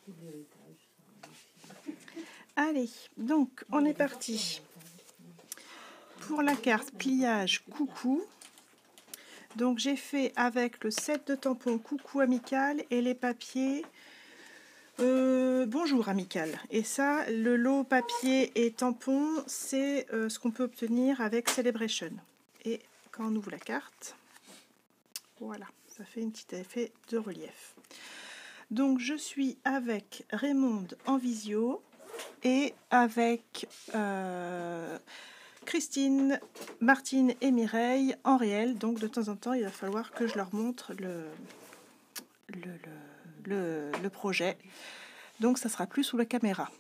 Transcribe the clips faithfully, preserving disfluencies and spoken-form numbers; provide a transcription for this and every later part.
Allez, donc on est parti pour la carte pliage coucou. Donc j'ai fait avec le set de tampons coucou amical et les papiers euh, bonjour amical. Et ça, le lot papier et tampon, c'est euh, ce qu'on peut obtenir avec Celebration. Et quand on ouvre la carte, voilà, ça fait un petit effet de relief. Donc je suis avec Raymonde en visio et avec euh, Christine, Martine et Mireille en réel. Donc de temps en temps, il va falloir que je leur montre le, le, le, le, le projet. Donc ça sera plus sous la caméra.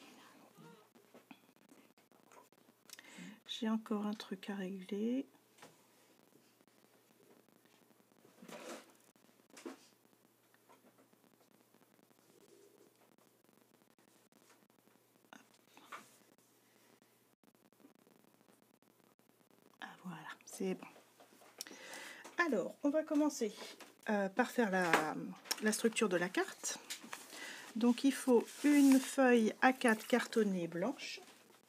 J'ai encore un truc à régler. Ah voilà, c'est bon. Alors, on va commencer euh, par faire la, la structure de la carte. Donc il faut une feuille A quatre cartonnée blanche.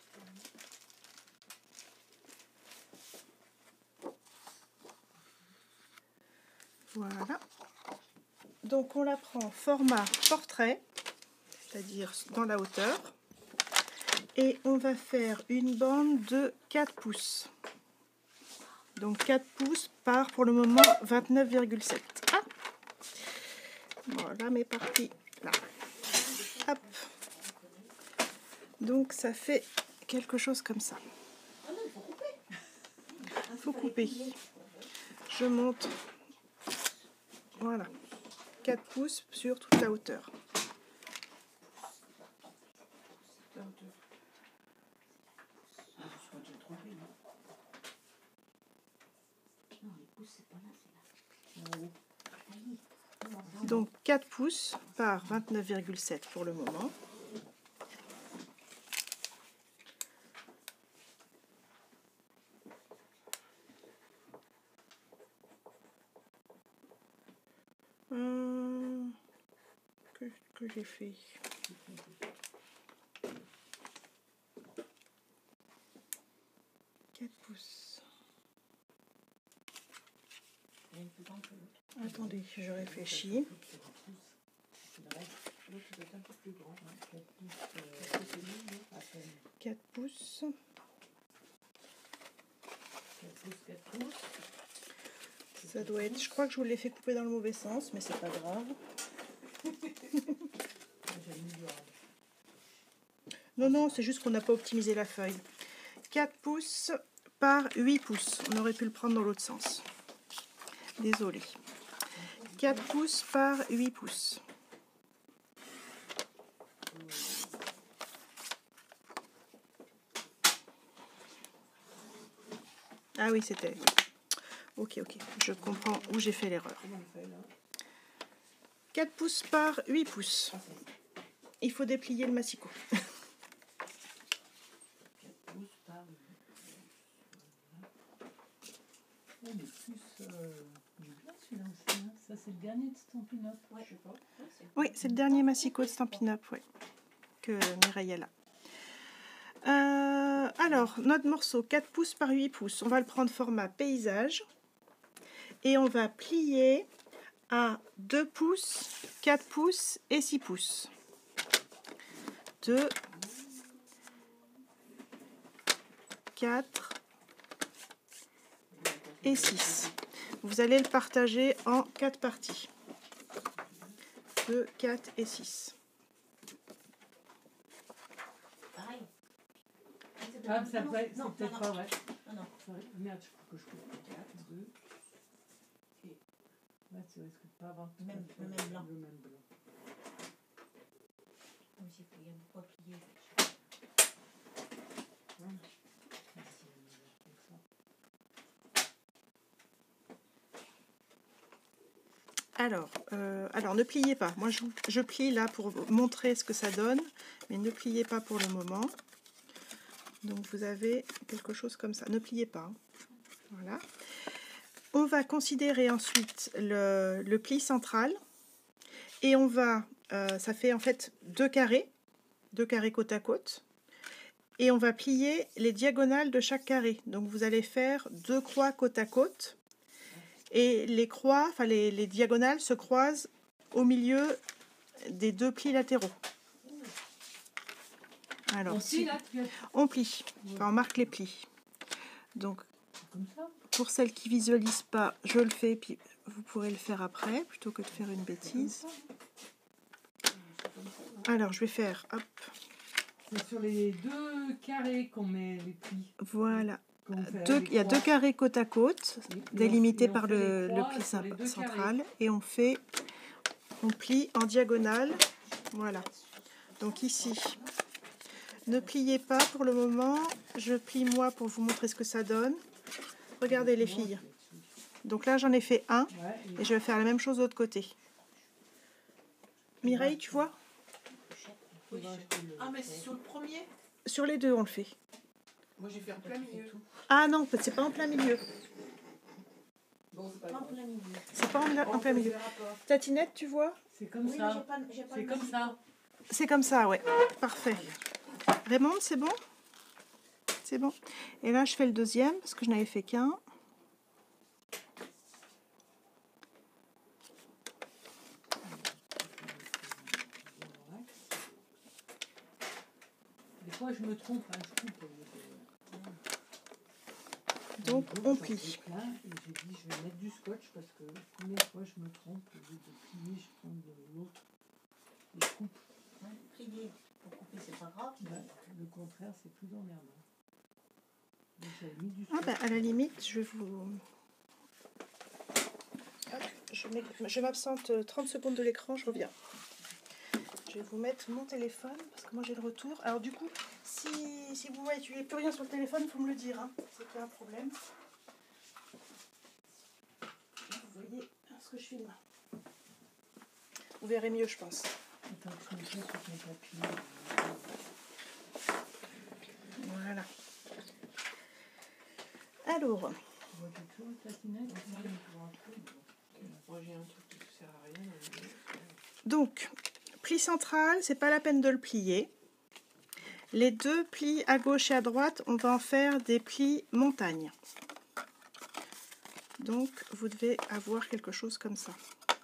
Voilà. Donc on la prend format portrait, c'est-à-dire dans la hauteur. Et on va faire une bande de quatre pouces. Donc quatre pouces par pour le moment vingt-neuf virgule sept. Ah, voilà mes parties là. Hop. Donc ça fait quelque chose comme ça. Faut couper. Je monte. Voilà. quatre pouces sur toute la hauteur. Donc quatre pouces par vingt-neuf virgule sept pour le moment. Hum, que, que j'ai fait quatre pouces. Attendez, je réfléchis. quatre pouces. Ça doit être. Je crois que je vous l'ai fait couper dans le mauvais sens, mais c'est pas grave. Non, non, c'est juste qu'on n'a pas optimisé la feuille. quatre pouces par huit pouces. On aurait pu le prendre dans l'autre sens. Désolée. quatre pouces par huit pouces. Ah oui, c'était... Ok, ok. Je comprends où j'ai fait l'erreur. quatre pouces par huit pouces. Il faut déplier le massicot. Ça, c'est le dernier de Stampin' Up, ouais. Je sais pas. Oui, c'est le dernier massicot de Stampin' Up, ouais, que Mireille a là. Euh, alors, notre morceau, quatre pouces par huit pouces, on va le prendre format paysage. Et on va plier à deux pouces, quatre pouces et six pouces. deux, quatre et six. Vous allez le partager en quatre parties. deux, quatre et six. Pareil. Ah, ça peut être, non, peut-être pas, ouais. Non, non. Merde, je crois que je coupe quatre, deux. Et. Ouais, tu risques de pas avoir le même, le même blanc. Le même blanc. Comme si il y a beaucoup à plier. Voilà. Alors, euh, alors, ne pliez pas. Moi, je, je plie là pour montrer ce que ça donne, mais ne pliez pas pour le moment. Donc, vous avez quelque chose comme ça. Ne pliez pas. Hein. Voilà. On va considérer ensuite le, le pli central et on va euh, ça fait en fait deux carrés, deux carrés côte à côte. Et on va plier les diagonales de chaque carré. Donc vous allez faire deux croix côte à côte. Et les croix, enfin les, les diagonales se croisent au milieu des deux plis latéraux. Alors, On si, plie, là, tu as- on plie, enfin, on marque les plis. Donc, comme ça. pour celles qui visualisent pas, je le fais, puis vous pourrez le faire après, plutôt que de faire une bêtise. Alors, je vais faire, hop, C'est sur les deux carrés qu'on met les plis. voilà. qu'on fait Deux, les il y a croix. deux carrés côte à côte, Et- et on- délimités et on par fait le, les le croix pli sur les cent- deux central, carrés. et on fait, on plie en diagonale, voilà. Donc ici, ne pliez pas pour le moment, je plie moi pour vous montrer ce que ça donne. Regardez les filles. Donc là j'en ai fait un, Ouais, et je vais faire la même chose de l'autre côté. Mireille, tu vois? Oui, je- Ah, mais c'est sur le premier? Sur les deux on le fait. Moi, j'ai fait en plein milieu. Ah non, c'est pas en plein milieu. Bon, c'est pas grave. C'est pas en, en Bon, plein on milieu. verra pas. Tatinette, tu vois? c'est comme ça. C'est comme ça. C'est comme ça, ouais. Parfait. Raymond, c'est bon? C'est bon. Et là, je fais le deuxième, parce que je n'avais fait qu'un. Des fois, je me trompe, hein, je coupe. Donc, Donc, on j'en plie. fais plein, et j'ai dit, je vais mettre du scotch parce que combien de fois je me trompe, au lieu de plier, je prends de l'autre. Et je coupe. Plier pour couper, c'est pas grave. Bah, le contraire, c'est plus emmerdant. Donc, j'avais mis du Ah scotch. bah, à la limite, je vais vous... Hop, je mets- je m'absente trente secondes de l'écran, je reviens. Je vais vous mettre mon téléphone, parce que moi j'ai le retour. Alors du coup, si, si vous voyez tu n'avez plus rien sur le téléphone, il faut me le dire. Hein. C'est qu'il y a un problème. Là, vous voyez ce que je filme. Vous verrez mieux, je pense. Attends, je mets ça sur ton papier. Voilà. Alors, Tu vois quelque chose, Tatinette? Moi, j'ai un truc qui ne sert à rien. mais- donc, pli central, c'est pas la peine de le plier. Les deux plis à gauche et à droite, on va en faire des plis montagne. Donc, vous devez avoir quelque chose comme ça.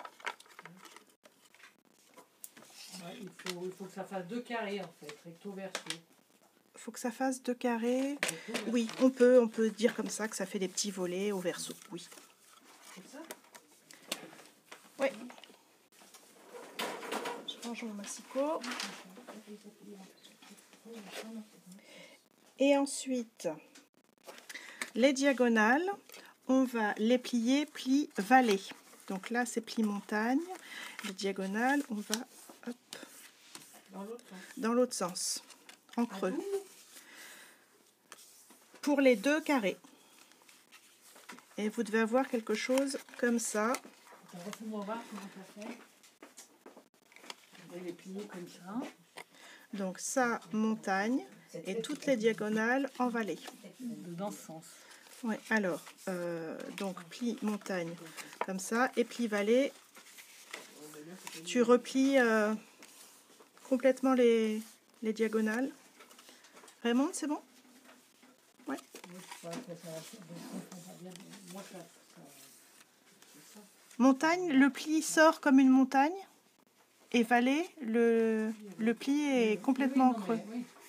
Ouais, il, faut, il faut que ça fasse deux carrés en fait, recto verso. Il faut que ça fasse deux carrés. Recto verso. Oui, on peut, on peut dire comme ça que ça fait des petits volets au verso. Oui. Comme ça? Oui. Je range mon massicot. Et ensuite, les diagonales, on va les plier pli vallée. Donc là, c'est pli montagne. Les diagonales, on va hop, Dans l'autre sens. dans l'autre sens, en creux. Pour les deux carrés. Et vous devez avoir quelque chose comme ça. Attends, refais-moi voir comment ça fait. On va les plier comme ça. Donc ça, montagne. Et toutes les diagonales en vallée. Dans ce sens. Ouais, alors, euh, donc pli montagne comme ça, et pli vallée, tu replies euh, complètement les, les diagonales. Raymond, c'est bon? Ouais. Montagne, le pli sort comme une montagne, et vallée, le, le pli est complètement creux.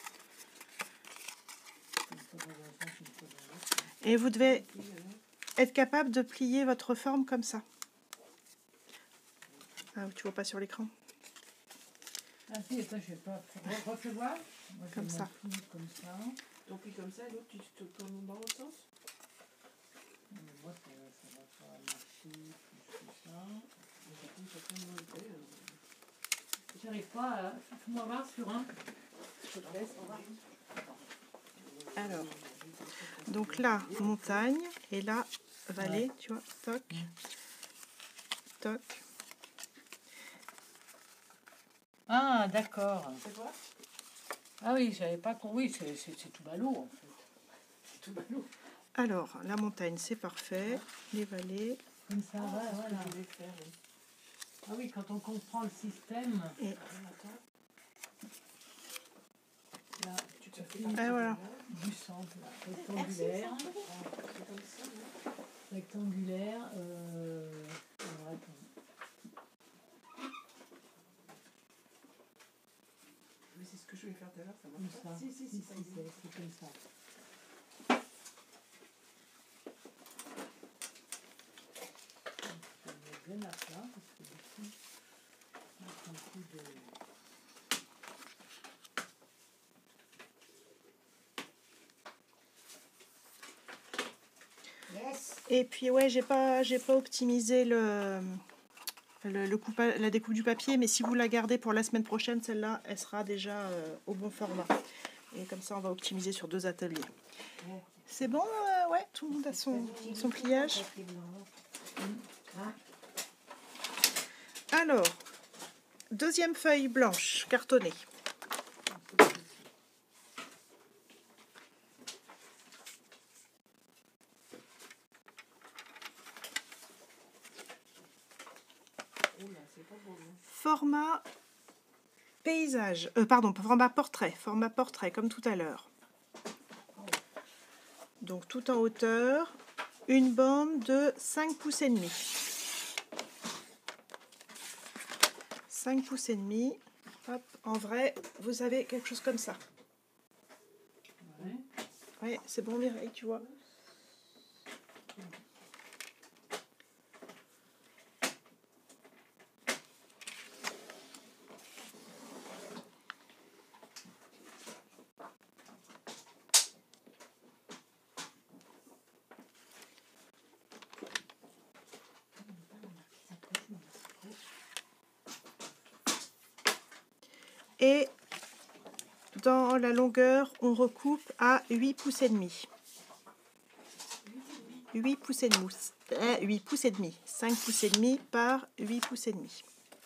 Et vous devez être capable de plier votre forme comme ça. Ah, tu vois pas sur l'écran. Ah si, attends, je vais pas. Refais voir. Moi, je Comme vais ça. m'en foutre comme ça. Donc, puis comme ça, et l'autre, tu te tournes dans l'autre sens? Mais moi, ça, ça va pas marcher plus que ça. Mais par contre, ça tourne dans le côté, euh, J'arrive pas à. Fais-moi voir sur un. je te laisse, on va. Alors, donc là, montagne, et là, vallée, tu vois, toc, toc. Ah, d'accord. C'est quoi? Ah oui, j'avais pas compris. Oui, c'est c'est- c'est tout ballot en fait. C'est tout ballot. Alors, la montagne, c'est parfait. Les vallées. Comme ça, ouais, voilà. Je vais faire, oui. Ah oui, quand on comprend le système. Et... Là, Tu te fais Et voilà. du centre, là, rectangulaire. Rectangulaire. Euh... Alors, attends. Mais c'est ce que je vais faire tout à l'heure, ça Comme marche ça. pas. Si, si, si, si, ça si, y est. c'est c'est comme ça. Je vais bien à plat parce que du coup, mettre un coup de. Yes. Et puis ouais, j'ai pas, j'ai pas optimisé le, le, le coupe, la découpe du papier, mais si vous la gardez pour la semaine prochaine, celle-là, elle sera déjà euh, au bon format. Et comme ça, on va optimiser sur deux ateliers. C'est bon, euh, ouais, tout le monde a son, son pliage. Alors, deuxième feuille blanche, cartonnée. Oula, c'est pas beau, hein. Format paysage, euh, pardon, format portrait, format portrait, comme tout à l'heure. Donc tout en hauteur, une bande de cinq pouces et demi. cinq pouces et demi. Hop, en vrai, vous avez quelque chose comme ça. Ouais. Ouais, c'est bon Mireille, tu vois. Et dans la longueur, on recoupe à huit pouces et demi. huit pouces et demi. Euh, huit pouces et demi. cinq pouces et demi par huit pouces et demi.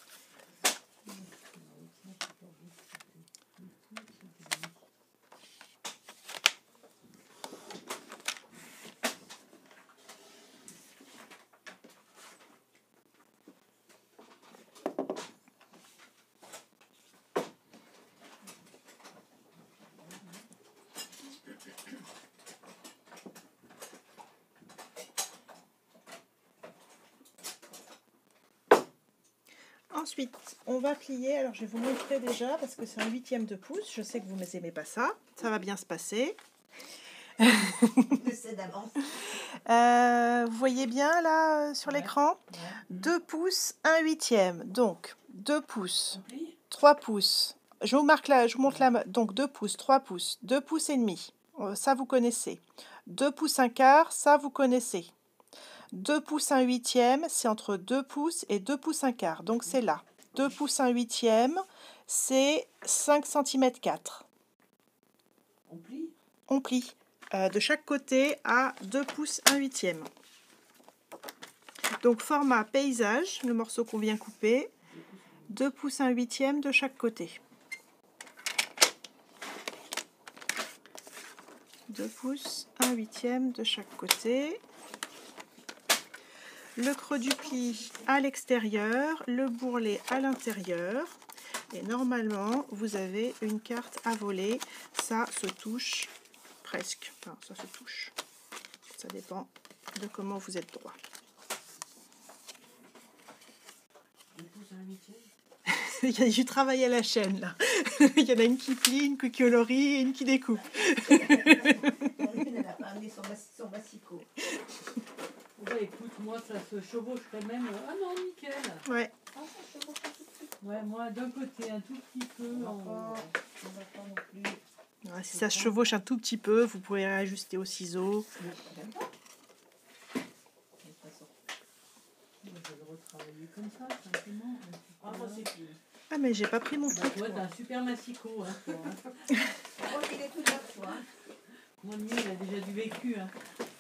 Ensuite, on va plier. Alors, je vais vous montrer déjà parce que c'est un huitième de pouce. Je sais que vous n'aimez pas ça. Ça va bien se passer. C'est d'avance. Euh, vous voyez bien là euh, sur Ouais. l'écran, Ouais. deux pouces, un huitième. Donc, deux pouces, On plie. trois pouces. Je vous marque là, je vous montre là. Donc, deux pouces, trois pouces, deux pouces et demi. Euh, Ça, vous connaissez. deux pouces, un quart. Ça, vous connaissez. deux pouces, un huitième. C'est entre deux pouces et deux pouces, un quart. Donc, c'est là. deux pouces, un huitième. C'est cinq centimètres quatre. On plie. On plie euh, de chaque côté à deux pouces, un huitième. Donc format paysage, le morceau qu'on vient couper, deux pouces, un huitième de chaque côté. deux pouces, un huitième de chaque côté. Le creux du pli à l'extérieur, le bourrelet à l'intérieur. Et normalement, vous avez une carte à voler. Ça se touche presque. Enfin, ça se touche. Ça dépend de comment vous êtes droit. deux pouces à un huitième. Il y a du travail à la chaîne là. Il y en a une qui plie, une qui colorie et une qui découpe. Elle n'a pas amené son, bas- son massicot. Bah écoute, moi ça se chevaucherait même. Ah non, nickel. Ouais. Ah, ça se voit pas tout de suite. Ouais, moi d'un côté un tout petit peu. On va En... pas, on va pas non plus. Ouais, si ça se chevauche un tout petit peu, vous pouvez ajuster au ciseau. J'aime pas. De toute façon. Je vais le retravailler comme ça, simplement. Ah, moi, c'est plus. Ah mais j'ai pas pris mon Bah, truc. toi, t'as un super massicot. Hein, toi, hein. Oh, il est tout neuf, toi. Hein. Moi, le mien, il a déjà du vécu. Hein.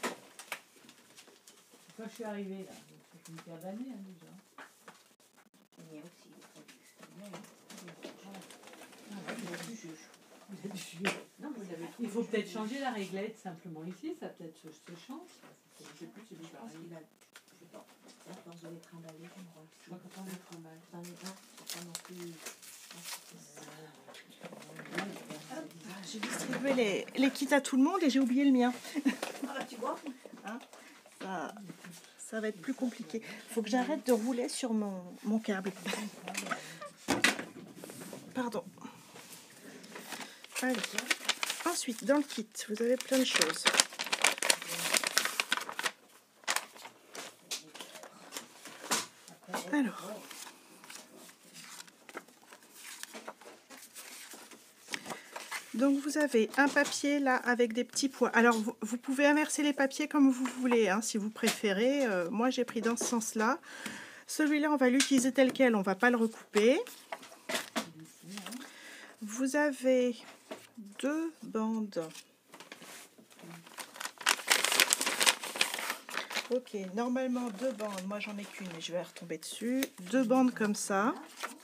Quand je suis arrivée, là, ça fait une paire d'années hein, déjà. Le mien aussi, il est pas vieux. Le mien, il est- il est- Ah, Ah, il est plus vieux. vous êtes vieux. Non, vous avez Il faut peut-être changer la réglette simplement ici, ça peut-être se, se change. Je sais plus, c'est Je pense pareil. qu'il a sais pas. C'est à force de les trimballer, je me Je crois que quand on les trimballe. J'en ai un, c'est pas non plus. J'ai distribué les, les kits à tout le monde et j'ai oublié le mien. Ah bah tu vois. Hein, ça, ça va être plus compliqué. Il faut que j'arrête de rouler sur mon, mon câble. Pardon. Allez. Ensuite, dans le kit, vous avez plein de choses. Alors. Donc vous avez un papier là avec des petits pois. Alors vous, vous pouvez inverser les papiers comme vous voulez, hein, si vous préférez. Euh, moi j'ai pris dans ce sens-là. Celui-là on va l'utiliser tel quel, on va pas le recouper. Vous avez deux bandes. Ok, normalement deux bandes. Moi j'en ai qu'une, mais je vais retomber dessus. Deux bandes comme ça.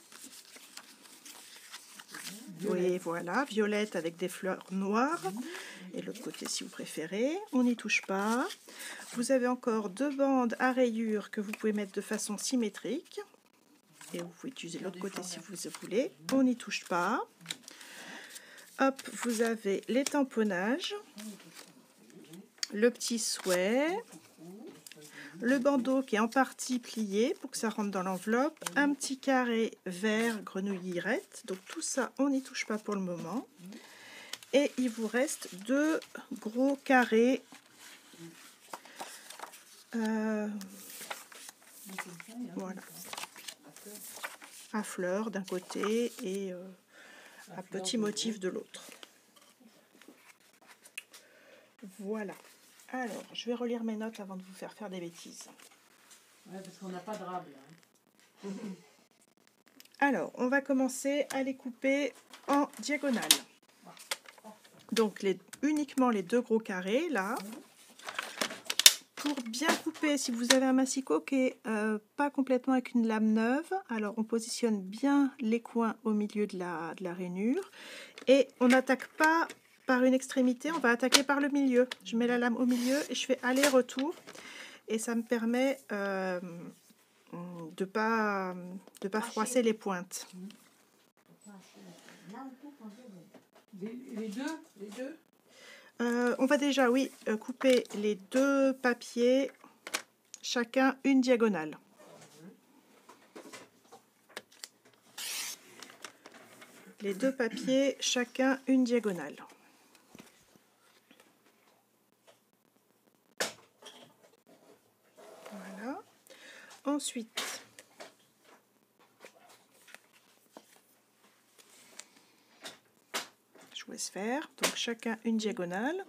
Oui, voilà, violette avec des fleurs noires. Et l'autre côté, si vous préférez. On n'y touche pas. Vous avez encore deux bandes à rayures que vous pouvez mettre de façon symétrique. Et vous pouvez utiliser l'autre côté si vous voulez. On n'y touche pas. Hop, vous avez les tamponnages. Le petit souhait. Le bandeau qui est en partie plié pour que ça rentre dans l'enveloppe, un petit carré vert grenouillerette, donc tout ça on n'y touche pas pour le moment, et il vous reste deux gros carrés euh, voilà, à fleurs d'un côté et euh, à petit motif de l'autre. Voilà. Alors, je vais relire mes notes avant de vous faire faire des bêtises. Ouais, parce qu'on n'a pas de rable. Hein. Alors, on va commencer à les couper en diagonale. Donc, les, uniquement les deux gros carrés, là. Pour bien couper, si vous avez un massicot qui n'est euh, pas complètement avec une lame neuve, alors on positionne bien les coins au milieu de la, de la rainure. Et on n'attaque pas par une extrémité, on va attaquer par le milieu. Je mets la lame au milieu et je fais aller-retour. Et ça me permet euh, de ne pas, de pas froisser les pointes. Les, les deux, les deux euh, On va déjà, oui, couper les deux papiers, chacun une diagonale. Les deux papiers, chacun une diagonale. Voilà. Ensuite, je vous laisse faire. Donc chacun une diagonale.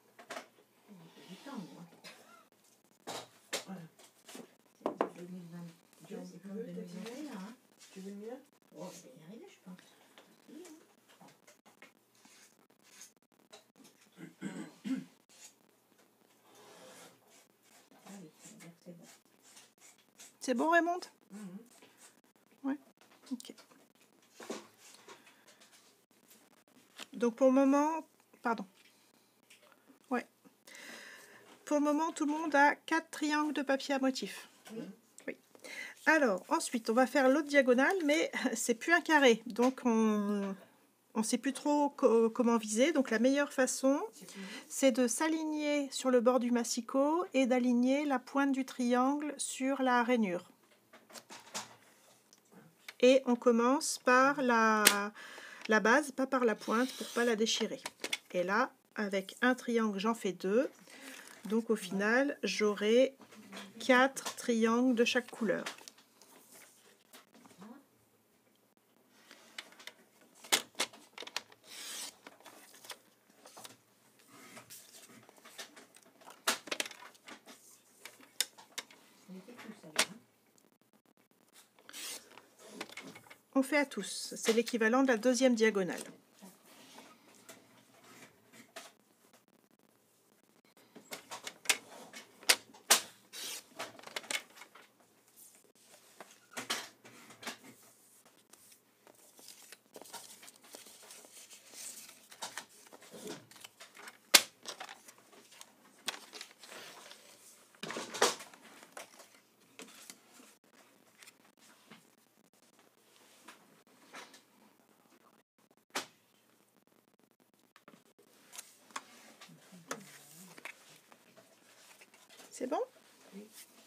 Tu veux le mien? Oh, je vais y arriver, je pense. C'est bon, Raymond? Mmh. Ouais, ok. Donc pour le moment, pardon. Ouais. Pour le moment, tout le monde a quatre triangles de papier à motif. Oui. Oui. Alors, ensuite, on va faire l'autre diagonale, mais c'est plus un carré. Donc, on ne sait plus trop co comment viser. Donc, la meilleure façon, c'est de s'aligner sur le bord du massicot et d'aligner la pointe du triangle sur la rainure. Et on commence par la, la base, pas par la pointe, pour ne pas la déchirer. Et là, avec un triangle, j'en fais deux. Donc, au final, j'aurai quatre triangles de chaque couleur. On fait à tous. C'est l'équivalent de la deuxième diagonale. C'est bon? Oui.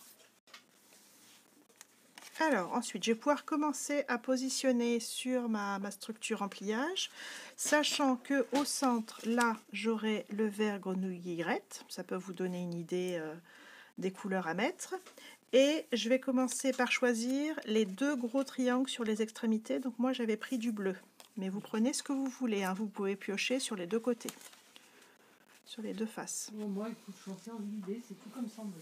Alors, ensuite, je vais pouvoir commencer à positionner sur ma, ma structure en pliage, sachant que au centre, là, j'aurai le vert grenouillette. Ça peut vous donner une idée euh, des couleurs à mettre. Et je vais commencer par choisir les deux gros triangles sur les extrémités. Donc moi, j'avais pris du bleu. Mais vous prenez ce que vous voulez, hein. Vous pouvez piocher sur les deux côtés, sur les deux faces. Bon, moi, écoute, je suis en l'idée, c'est tout comme Sandrine.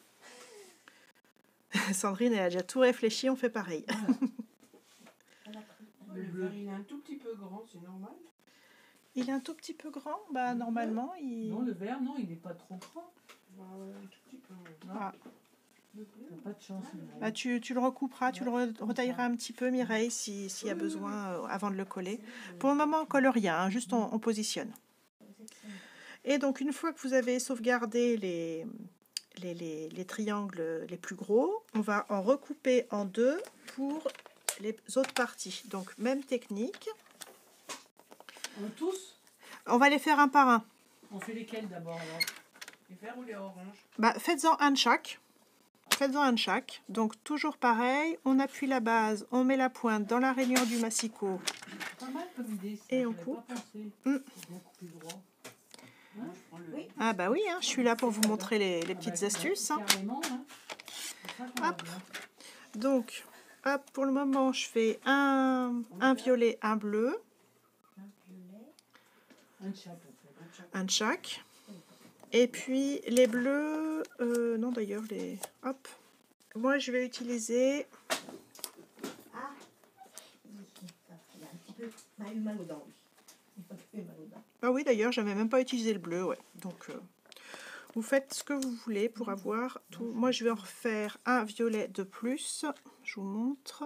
Sandrine, elle a déjà tout réfléchi, on fait pareil. Voilà. Le vert, il est un tout petit peu grand, c'est normal. Il est un tout petit peu grand, bah normalement il. Non, le vert, non, il n'est pas trop grand. Bah, ouais, un tout petit peu. Ouais. Ah. Le bleu, T'as pas de chance. Mireille. Bah, tu, tu le recouperas, tu Ouais, le re- comme retailleras ça. un petit peu, Mireille, si- s'il y a Oui, oui, besoin euh, avant de le coller. c'est le Pour le moment, on colle rien, hein, juste on, on positionne. Et donc, une fois que vous avez sauvegardé les, les, les, les triangles les plus gros, on va en recouper en deux pour les autres parties. Donc, même technique. On tous On va les faire un par un. On fait lesquels d'abord alors? Les verts ou les oranges? Bah, faites-en un de chaque. Faites-en un de chaque. Donc, toujours pareil, on appuie la base, on met la pointe dans la rainure du massicot. C'est pas mal comme idée. Ça. Et on J'avais coupe. pas pensé. Mm. Faut bien couper droit. Moi, je prends le. Oui. Ah bah oui, hein, je suis là pour vous montrer les, les Ah petites bah, astuces. Hein. Carrément, hein. C'est ça qu'on a Hop. bien. Donc, hop, pour le moment, je fais un, un violet, un bleu, Un violet. Un de chaque, en fait. Un chaque. un de chaque. Et puis les bleus, euh, non d'ailleurs, les... Hop. Moi, je vais utiliser... Ah, oui, ça, il a un petit peu mal eu mal aux dents, oui. Il a un peu mal aux dents. Ah oui, d'ailleurs, j'avais même pas utilisé le bleu, ouais. Donc, euh, vous faites ce que vous voulez pour avoir tout. Moi, je vais en refaire un violet de plus. Je vous montre.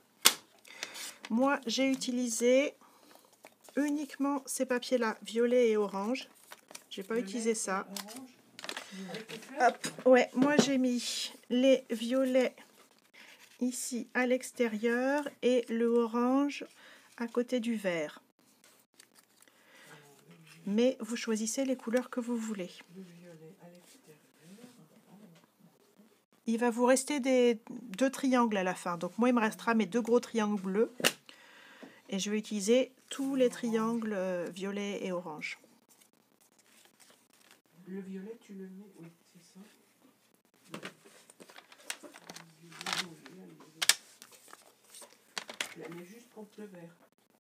Moi, j'ai utilisé uniquement ces papiers-là, violet et orange. J'ai pas Le utilisé lait, ça. orange. Avec les fleurs. Hop, ouais, moi j'ai mis les violets ici à l'extérieur et le orange à côté du vert. Mais vous choisissez les couleurs que vous voulez. Le violet à l'extérieur. Il va vous rester des deux triangles à la fin. Donc moi il me restera mes deux gros triangles bleus. Et je vais utiliser tous les triangles euh, violets et orange. Le violet, tu le mets. Oui, c'est ça. Tu la mets juste contre le vert.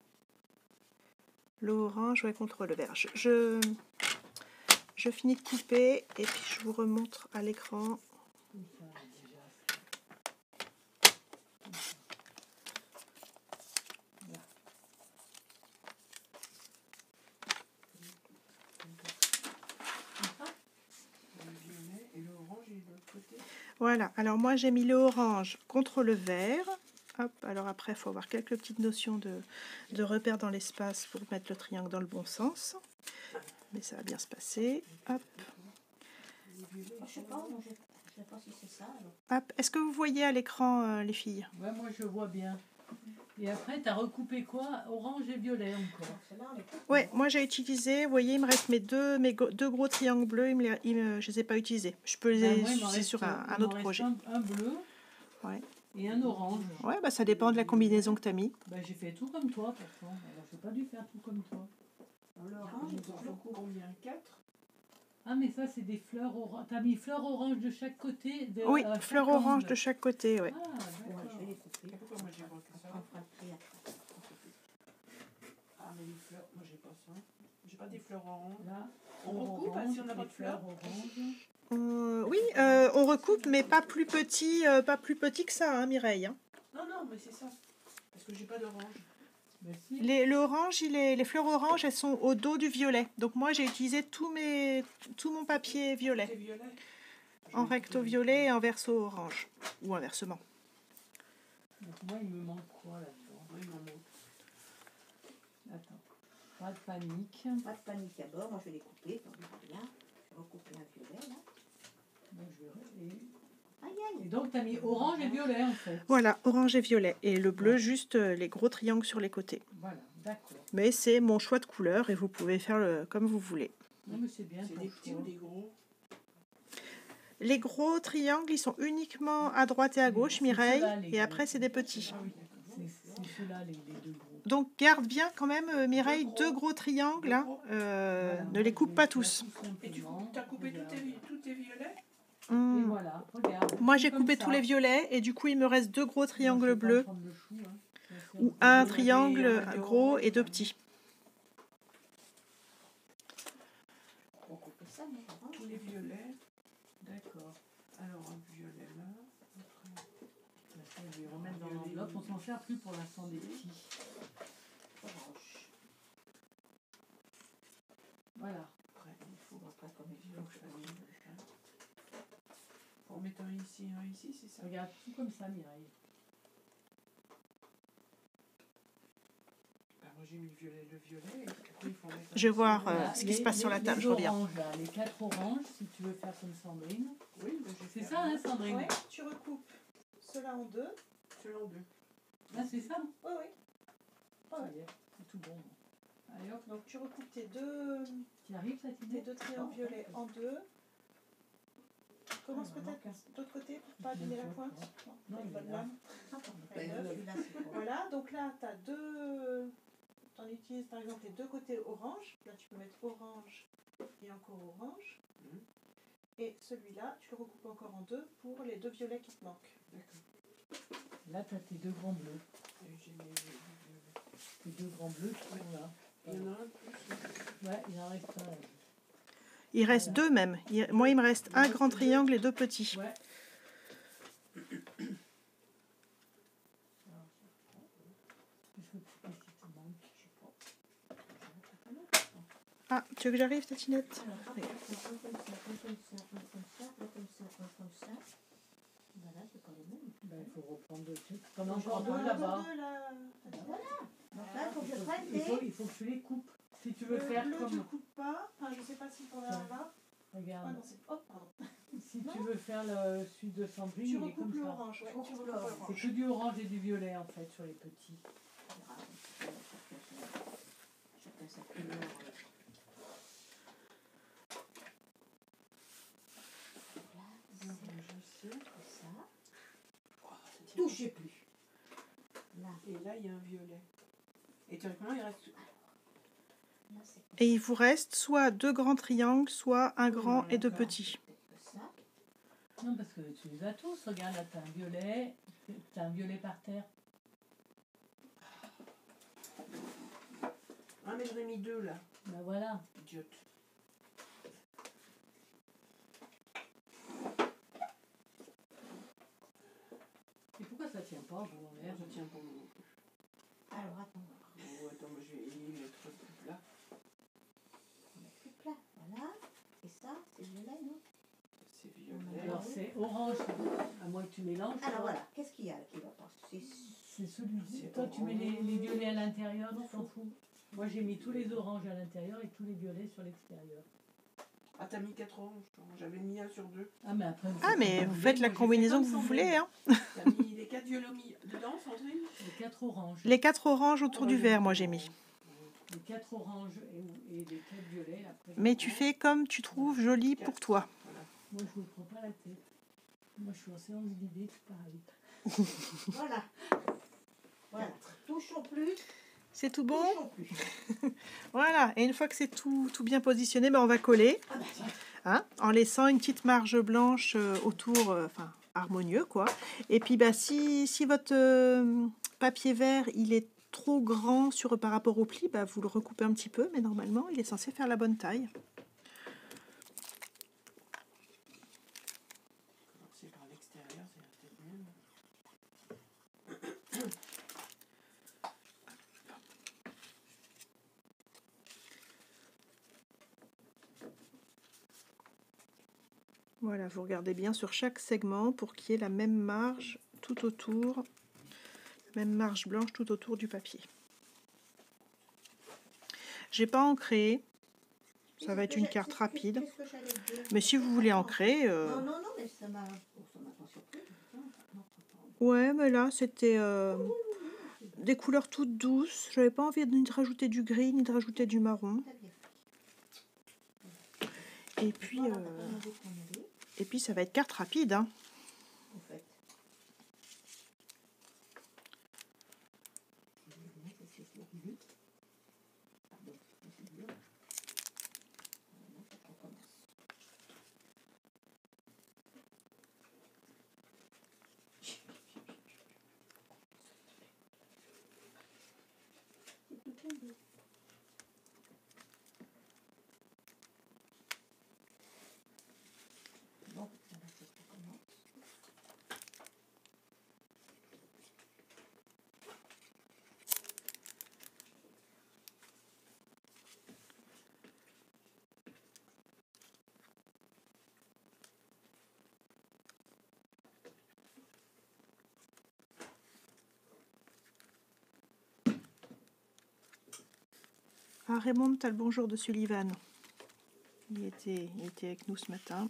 L'orange ouais, contre le vert. Je, je, je finis de couper et puis je vous remontre à l'écran. Comme ça, déjà. Voilà. Le violet et l'orange, il est de l'autre côté. Voilà, alors moi j'ai mis le orange contre le vert. Hop, alors après il faut avoir quelques petites notions de, de repères dans l'espace pour mettre le triangle dans le bon sens. Mais ça va bien se passer. Hop, Les violets, Je sais pas, moi, je je sais pas si c'est ça. alors. hop. Est-ce que vous voyez à l'écran euh, les filles? Ouais, moi je vois bien. Et après, tu as recoupé quoi? Orange et violet encore. Donc, celle-là, on est pas- Ouais, moi j'ai utilisé, vous voyez, il me reste mes deux, mes go- deux gros triangles bleus, il me les- il me- je ne les ai pas utilisés. Je peux les Ben, moi, il m'en utiliser reste- sur un, il un m'en autre reste projet. Un, un bleu Ouais. et un orange. Ouais, bah ça dépend de la combinaison que tu as mis. Ben, j'ai fait tout comme toi pourtant. Alors, j'ai pas dû faire tout comme toi. Alors, l'orange, il en faut combien? quatre? Ah, mais ça, c'est des fleurs oranges. T'as mis fleurs oranges de chaque côté de, Oui, à chaque fleur orange angle. de chaque côté, ouais. Ah, Ouais, d'accord. je vais les couper. Pourquoi moi j'ai vois que ça? On fera le prix après. Ah, mais les fleurs, moi j'ai pas ça. J'ai pas des fleurs oranges. Là, On fleurs recoupe, hein, oranges, si on n'a pas les de fleurs. oranges. Euh, oui, euh, on recoupe, mais pas plus petit, euh, pas plus petit que ça, hein, Mireille. Hein. Non, non, mais c'est ça. Parce que j'ai pas d'orange. Ben, si. Les, le orange, il est- les fleurs oranges, elles sont au dos du violet. Donc moi, j'ai utilisé tous mes, tout mon papier violet. C'est violet. En recto violet et en verso orange. Ou inversement. Donc, moi, il me manque quoi là-dedans? Oui, mon mot. Attends. Pas de panique. Pas de panique d'abord, moi je vais les couper, tant pis, rien. Je vais recouper un violet là. Donc, je vais- et- Aïe Et aïe. donc, tu as mis orange et violet en fait. Voilà, orange et violet. Et le bleu, juste euh, les gros triangles sur les côtés. Voilà, d'accord. Mais c'est mon choix de couleur et vous pouvez faire le, comme vous voulez. Non, mais c'est bien. C'est ton des petits choix. ou des gros? Les gros triangles, ils sont uniquement à droite et à gauche, C'est Mireille, ceux-là, les et gros. après, c'est des petits. Ah oui, d'accord. C'est c'est ceux-là, les, les deux gros. Donc, garde bien quand même, euh, Mireille, Deux gros. deux gros triangles. Deux hein. gros. Euh, Voilà, ne moi, les je coupe vais pas faire tous. tout Et tu simplement. as coupé tous tes, Regarde. tous tes violets? Et Hmm. voilà, regarde. Moi, c'est j'ai comme coupé ça. tous les violets, et du coup, il me reste deux gros Moi, je triangles vais pas bleus, prendre le chou, hein. Je vais faire ou des un on a des- triangle on a des gros oranges, et deux là. petits. On coupe ça, mais orange. Tous les violets. D'accord. Alors, un violet là. Après, Je vais remettre dans l'enveloppe. On s'en sert plus pour l'instant des petits. Orange. Voilà. après, il faut, Après, comme il faut que je fasse une autre, hein. Faut en mettre un ici, un ici, c'est ça? Regarde, tout comme ça, Mireille. Bah, moi j'ai mis le violet, le violet, et puis après il faut en mettre un Je vais ici. voir euh, Voilà, ce qui les- se passe sur les- la table, les je reviens. oranges, là, les quatre oranges, si tu veux faire comme Sandrine. Oui, bah, je vais C'est faire ça, un. hein, Sandrine? Ouais, tu recoupes cela en deux. Celui en deux. Ah, c'est ça? Oui, oui. Ça y est, c'est tout bon. Allez hop, Donc, tu recoupes tes deux, tu arrives cette tes idée? deux triangles violets en deux. Commence Ah, peut-être ok. d'autre côté pour pas abîmer la pointe. Non, Non, t'as une il bonne est là. lame. Ah, pardon. Ouais, Ben, neuf. celui-là, c'est pour- Voilà, donc là, tu as deux. Tu en utilises par exemple les deux côtés orange. Là, tu peux mettre orange et encore orange. Mhm. Et celui-là, tu le recoupes encore en deux pour les deux violets qui te manquent. D'accord. Là, tu as tes deux grands bleus. Et j'ai mis le violet. Tes deux grands bleus qui sont là. Il y en a un de plus. Ouais, il en reste un. là. Il reste Voilà. deux même. Il- Moi, il me reste Il un reste grand deux. triangle et deux petits. Ouais. Je veux couper si tu manques, je sais pas. Ah, tu veux que j'arrive, Tatinette? Alors, hop, un comme ça, un comme ça, un comme ça, un comme ça, un comme ça, un comme ça. Voilà, c'est pas les mêmes. Ben, il faut reprendre deux trucs. T'en as Donc, encore on deux en a là-bas. Deux, là. Donc là, il faut que Il je faut, prenne il, faut, des... il faut que tu les coupes. Si tu veux Le faire bleu, tu le comme. coupes pas. Enfin, je sais pas si t'en as un là. Ah Regarde. non, c'est. Oh, pardon. Si tu veux faire le celui de Sandrine, Tu il est recoupes comme le ça. orange. Ouais, Je tu recoupe recoupes le orange. C'est l'orange. que du orange et du violet en fait sur les petits. Chacun sa couleur. Là, Je sais. c'est ça. Oh, ça tient. Touchez plus. Là, Et là, il y a un violet. Et théoriquement, il reste. là, c'est comme Et il vous reste soit deux grands triangles, soit un Oui, grand non, et deux d'accord. petits. ça. Non parce que tu les as tous. Regarde là, t'as un violet, t'as un violet par terre. Ah, mais j'en ai mis deux là. Ben voilà. Idiote. Et pourquoi ça tient pas, vous en l'air? Ça tient pas mon. Alors, attends. Oh, attends, moi je vais y mettre plus plat. On met plus plat. Voilà. Et ça, c'est violet, non? C'est violet. Alors c'est orange, à moins que tu mélanges. Alors voilà, qu'est-ce qu'il y a là qui va pas? C'est C'est celui-ci. C'est Toi tu mets les, les orange. violets à l'intérieur, tu t'en fous. Moi j'ai mis tous les oranges à l'intérieur et tous les violets sur l'extérieur. Ah, t'as mis quatre oranges, toi. J'avais mis un sur deux. Ah mais après. Ah, mais vous faites la Moi, j'ai fait combinaison comme que vous Sandrine. voulez. Hein. T'as mis les quatre violets mis dedans, Sandrine? Les quatre oranges. Les quatre oranges autour Oh, du j'ai verre, mis moi quatre j'ai mis. oranges. Les quatre oranges et, et les quatre violets. Après, Mais tu fais comme tu trouves joli pour toi. Voilà. moi je vous prends pas la tête. Moi je suis en séance d'idées, tout pareil. Voilà. Voilà. Touchons plus. C'est tout bon? Touchons plus. Voilà. Et une fois que c'est tout, tout bien positionné, ben on va coller. Ah bah tiens. Hein, en laissant une petite marge blanche euh, autour, euh, enfin harmonieux quoi. Et puis bah, si, si votre euh, papier vert il est trop grand sur, par rapport au pli, bah, vous le recoupez un petit peu, mais normalement il est censé faire la bonne taille. Commencer par l'extérieur, c'est peut-être mieux. Voilà, vous regardez bien sur chaque segment pour qu'il y ait la même marge tout autour, la même marge blanche tout autour du papier. J'ai pas ancré, ça va être une carte rapide. Qu'est-ce que j'allais dire? Mais si vous voulez ancrer, euh, Non, non, non, mais ça m'a oh, ça m'a pas surpris. Non, non, ouais, mais là c'était euh, des couleurs toutes douces. J'avais pas envie ni de rajouter du gris ni de rajouter du marron. très bien. Et puis, Voilà, euh, on avait qu'on avait. Et puis ça va être carte rapide, hein. En fait. Ah, Raymond, t'as le bonjour de Sullivan. Il était, il était avec nous ce matin.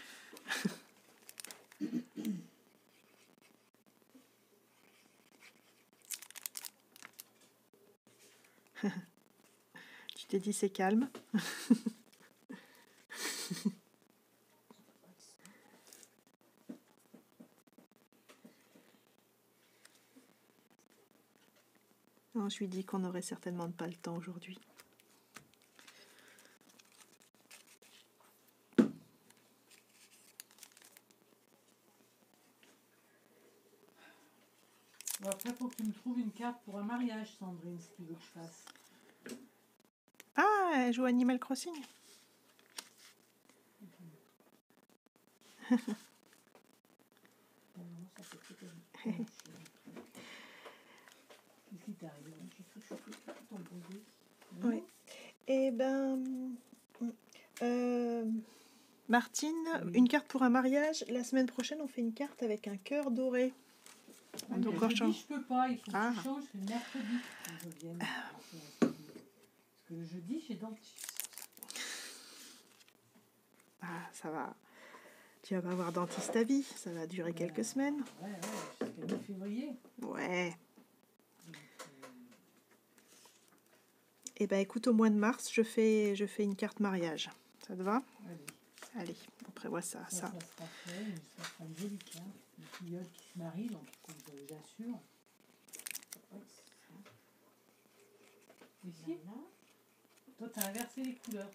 Tu t'es dit c'est calme. Non, je lui dis qu'on n'aurait certainement pas le temps aujourd'hui. Bon, après, il faut que tu me trouves une carte pour un mariage, Sandrine, ce qu'il veut que je fasse. Ah, elle joue à Animal Crossing. Oui. Et ben, euh, Martine, Oui. une carte pour un mariage. La semaine prochaine, on fait une carte avec un cœur doré. Ah, Donc, mais on jeudi, change. je peux pas, il faut que Ah. tu changes, c'est le mercredi que je vienne. Parce que le jeudi, j'ai dentiste. Ah, ça va. Tu vas pas avoir dentiste à vie. Ça va durer Ouais. quelques semaines. Ouais, ouais, jusqu'à mi-février. Ouais. Donc, euh, Et ben, écoute, au mois de mars, je fais, je fais une carte mariage. Ça te va? allez, Allez, on prévoit ça. ça, ça. ça sera fait, mais ça sera une jolie carte. Une filleule qui se marie, donc il faut que j'assure. Ici, toi, tu as inversé les couleurs.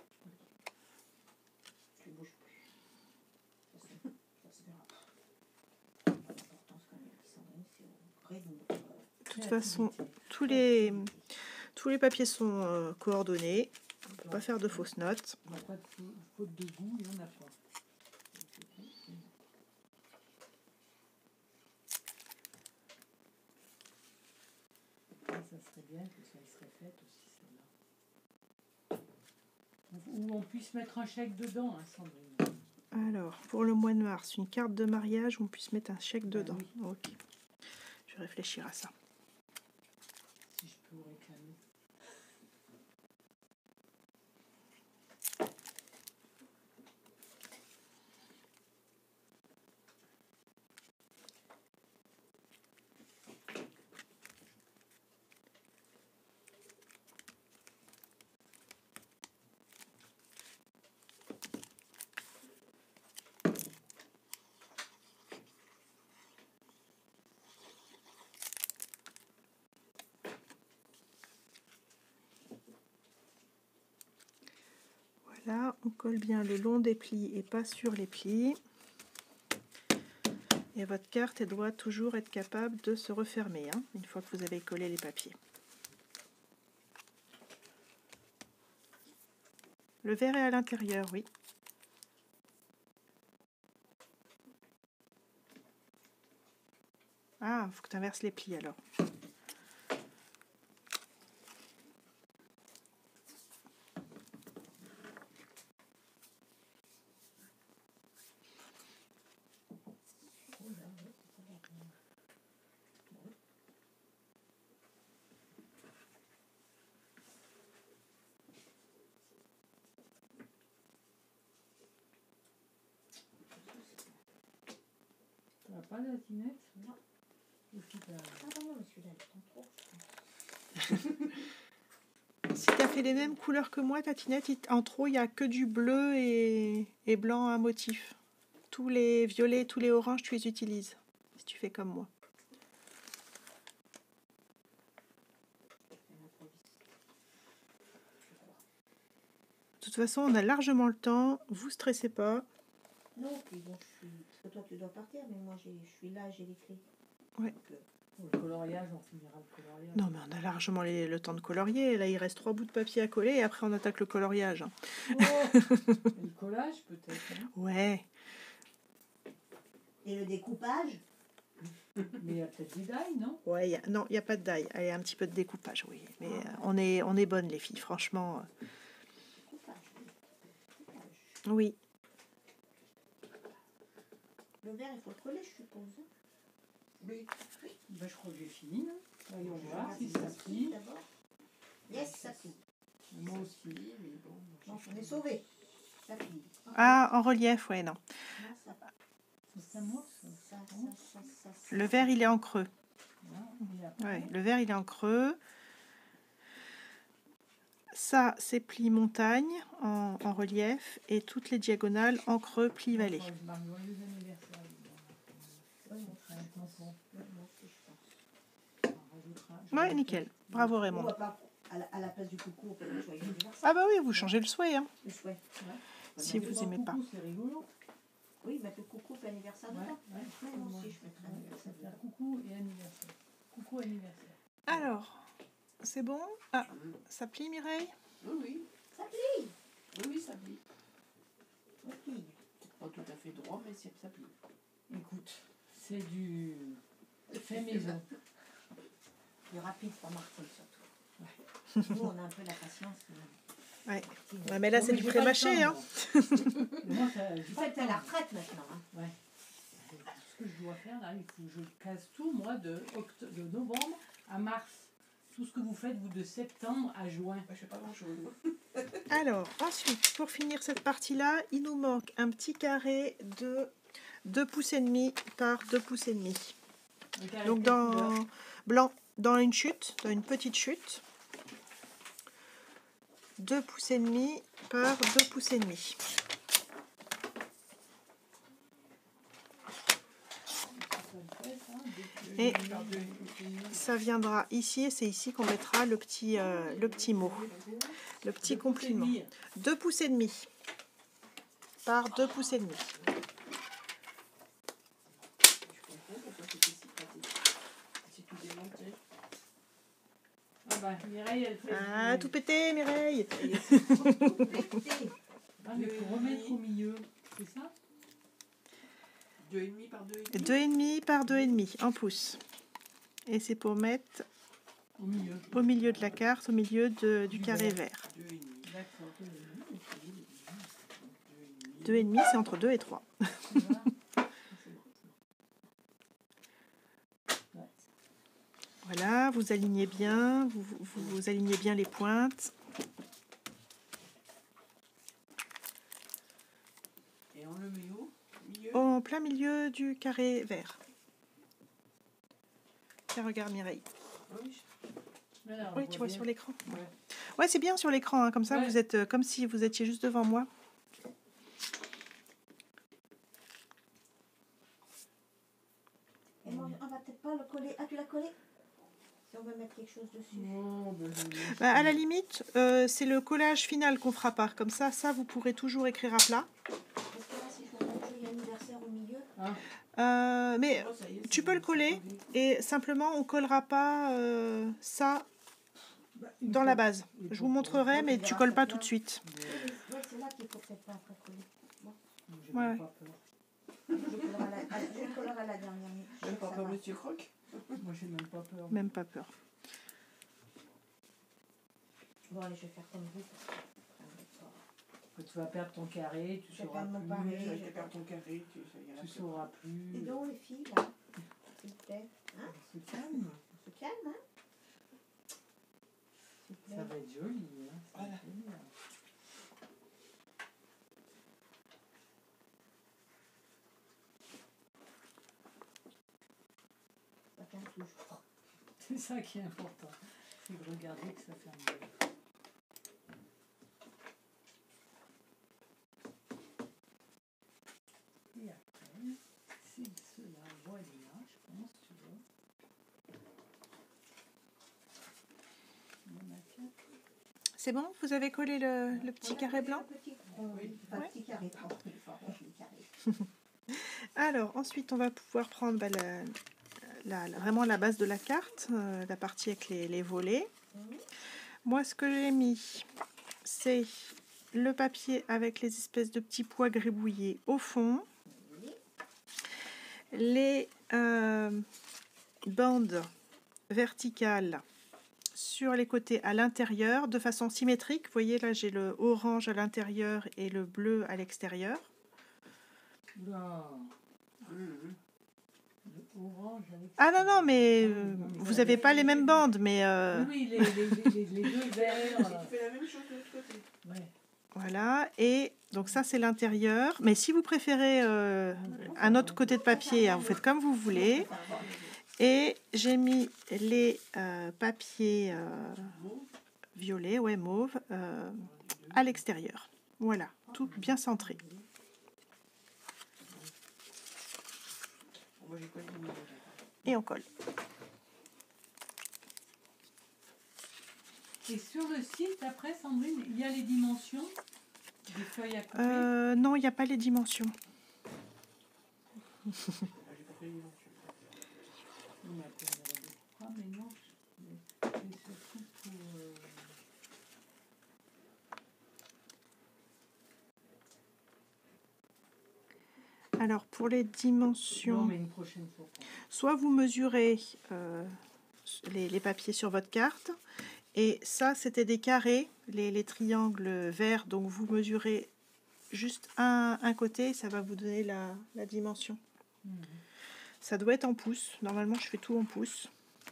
Tu bouges plus. Ça se, ça se verra. L'important, c'est quand même qu'ils s'en aillent, c'est au gré de notre De toute façon, tous les, tous les papiers sont euh, coordonnés. On ne peut pas faire de fausses notes. On n'a pas de faute, faute de goût, il n'y en a pas. Et ça serait bien que ça serait fait aussi, celle-là. Ou on puisse mettre un chèque dedans, hein, Sandrine. Alors, pour le mois de mars, une carte de mariage où on puisse mettre un chèque Ah dedans. oui. Ok. Je vais réfléchir à ça. Si je peux vous réclamer. Voilà, on colle bien le long des plis et pas sur les plis. Et votre carte, elle doit toujours être capable de se refermer, hein, une fois que vous avez collé les papiers. Le verre est à l'intérieur, oui. Ah, il faut que tu inverses les plis alors. Tu n'as pas de latinette? Non. Ou si t'as- Ah non, mais celui-là, il est en trop. Si tu as fait les mêmes couleurs que moi, ta tinette, il- en trop, il n'y a que du bleu et, et blanc à motif. tous les violets, tous les oranges, tu les utilises. Si tu fais comme moi. De toute façon, on a largement le temps. Vous stressez pas. Non, puis bon, je suis... Parce que toi, tu dois partir, mais moi, j'ai- je suis là, j'ai les clés. Ouais. Donc, euh, Pour le coloriage, on finira le coloriage. Non, mais on a largement les- le temps de colorier. Là, il reste trois bouts de papier à coller et après, on attaque le coloriage. Oh et le collage, peut-être. Hein. Ouais. Et le découpage? Mais il y a peut-être des dailles, non? Ouais, y a... non, il n'y a pas de die. Allez, un petit peu de découpage, oui. Mais euh, on est, on est bonnes, les filles, franchement. euh, Découpage, oui. Découpage. Oui. Le verre, il faut le coller, je suppose. hein. Oui. Ben, je crois que j'ai fini. Hein. Voyons Je voir regarde si si ça ça plie. d'abord. Yes, ça plie. Moi aussi. Oui, mais bon. Bon, on est sauvés. Ça plie. Ah, en relief, ouais, non. Non, ça va. C'est à moi, ça. Ça, ça, ça, ça, ça. Le verre, il est en creux. Non, et après, Ouais, le verre, il est en creux. Ça, c'est pli montagne en, en relief. Et toutes les diagonales en creux, pli vallée. enfin, je marque joyeux anniversaire. Ouais, moi Ça aussi, ferait un je pense. tampon. Ouais, moi aussi, je pense. On rajoutera- je Ouais, rajoute- nickel. Bravo, On Raymond. va pas, à la, à la place du coucou, on peut le joyeux anniversaire. Ah bah oui, vous changez le souhait. Hein. Le souhait. Ouais. Si Mais vous pour un aimez pas. coucou, c'est rigolo. Oui, mettre le coucou, fait anniversaire Ouais, dedans. ouais. Ouais, moi aussi, je mettrais Ouais, anniversaire ça fait dedans. coucou et anniversaire. Coucou anniversaire. Alors, c'est bon? Ah, ça plie, Mireille? Oui, oui. Ça plie. Oui, oui, ça plie. Ça plie. Pas tout à fait droit, mais c'est- ça plie. Écoute, c'est du fait maison. Du rapide pour Martine, surtout. Nous, on a un peu la patience. mais Ouais. Martine, Ouais, mais là, Non, c'est mais du j'ai pas le pré-mâché. temps, Hein. moi. Mais moi, ça- j'ai En pas le fait, t'es à la temps. retraite maintenant. Hein. Ouais. C'est tout ce que je dois faire là, il faut que je casse tout, moi, de, octo- de novembre à mars. Tout ce que vous faites, vous, de septembre à juin. Bah, je fais pas grand-chose. Alors, ensuite, pour finir cette partie-là, il nous manque un petit carré de deux pouces et demi par deux pouces et demi. Donc, avec Donc les dans couleurs. blanc, dans une chute, dans une petite chute. deux pouces et demi par deux pouces et demi. Et ça viendra ici, et c'est ici qu'on mettra le petit, euh, le petit mot, le petit Deux pouces et compliment. demi. deux pouces et demi par deux pouces et demi. Je comprends pourquoi c'était si pratique. C'est tout démonté. Ah bah, Mireille, elle fait. Ah, tout pété, Mireille. Pété. Ah, mais pour remettre au milieu, c'est ça? Deux et demi par deux et demi. deux et demi par deux et demi en pouces. Et c'est pour mettre Au milieu. au milieu de la carte, au milieu de, du Du carré vert. vert. Deux et demi. D'accord. deux et demi, c'est entre deux et trois. Voilà. Ouais. Voilà, vous alignez bien, vous, vous, vous alignez bien les pointes. Et on le met où? Au milieu. En plein milieu du carré vert. Tiens, regarde Mireille. Oui, je- Alors, on Oui, voit tu vois bien. sur l'écran. Ouais. Ouais, c'est bien sur l'écran, hein, comme ça Ouais. vous êtes euh, comme si vous étiez juste devant moi. Et moi, on va peut-être pas le coller. Ah, tu l'as collé? Si on veut mettre quelque chose dessus. Oh, ben, je vais- Bah, à la limite, euh, c'est le collage final qu'on fera pas. Comme ça, ça vous pourrez toujours écrire à plat. Parce que là, si je veux mettre joyeux anniversaire au milieu, Ah, Euh, mais Oh, ça y est, tu c'est- peux le c'est coller. collé. Et simplement, on collera pas euh, ça bah, une dans fois- la base. une Je fois vous pour- montrerai, on mais verra tu colles ça pas bien. tout de suite. Mais, oui, ouais, c'est là qu'il faut peut-être pas après coller. j'ai Ouais, même ouais. pas peur. Je collerai à la, à la- je collerai à la dernière minute. Je sais Même que pas ça comme va. Monsieur Croc. Moi, j'ai même pas peur. Même pas peur. Bon, allez, je vais faire comme vous. parce que, euh, Que tu vas perdre ton carré, tu Je vais sauras perdre mon plus. carré. Tu vas te perdre ton carré, tu ça ira Tu plus. sauras Et plus. donc, les filles, là, s'il vous plaît. Hein? On se calme. On se calme, hein? S'il vous plaît. Ça va être joli. Hein. Ça va Voilà. être génial. Ça ferme toujours. C'est ça qui est important. C'est de regarder que ça ferme bien. Et après, C'est bon? Vous avez collé le, le petit carré blanc? Petit, oui. Enfin, Ouais. petit carré, pardon, il faut arranger le carré. Alors, ensuite, on va pouvoir prendre bah, la, la, la- vraiment la base de la carte, euh, la partie avec les, les volets. Mhm. Moi, ce que j'ai mis, c'est le papier avec les espèces de petits pois gribouillés au fond, Oui. les euh, bandes verticales sur les côtés à l'intérieur de façon symétrique. Vous voyez, là, j'ai le orange à l'intérieur et le bleu à l'extérieur. Oula, Mhm. le orange avec... Ah non, non, mais Ah oui, euh, non, mais vous ça, n'avez les- pas les mêmes bandes, mais euh, Oui, oui, les, les, les, les, les deux Et verts. tu fais la même chose de l'autre côté. euh, Ouais. voilà. Et donc ça, c'est l'intérieur. Mais si vous préférez euh, un autre côté de papier, hein, vous faites comme vous voulez. Et j'ai mis les euh, papiers euh, Bon, violets, ouais, mauve, euh, à l'extérieur. Voilà, tout bien centré. moi j'ai collé mon orange. Et on colle. Et sur le site, après, Sandrine, il y a les dimensions des feuilles à couper. Euh, non, il n'y a pas les dimensions. Ah, j'ai pas fait les dimensions. Oui, mais après, on aurait des- Ah, mais non, mais, mais surtout pour... euh, Alors, pour les dimensions, Non, mais une prochaine fois. quoi. soit vous mesurez euh, les, les papiers sur votre carte, et ça, c'était des carrés, les, les triangles verts, donc vous mesurez juste un, un côté, ça va vous donner la, la dimension. Mhm. Ça doit être en pouces. Normalement, je fais tout en pouces.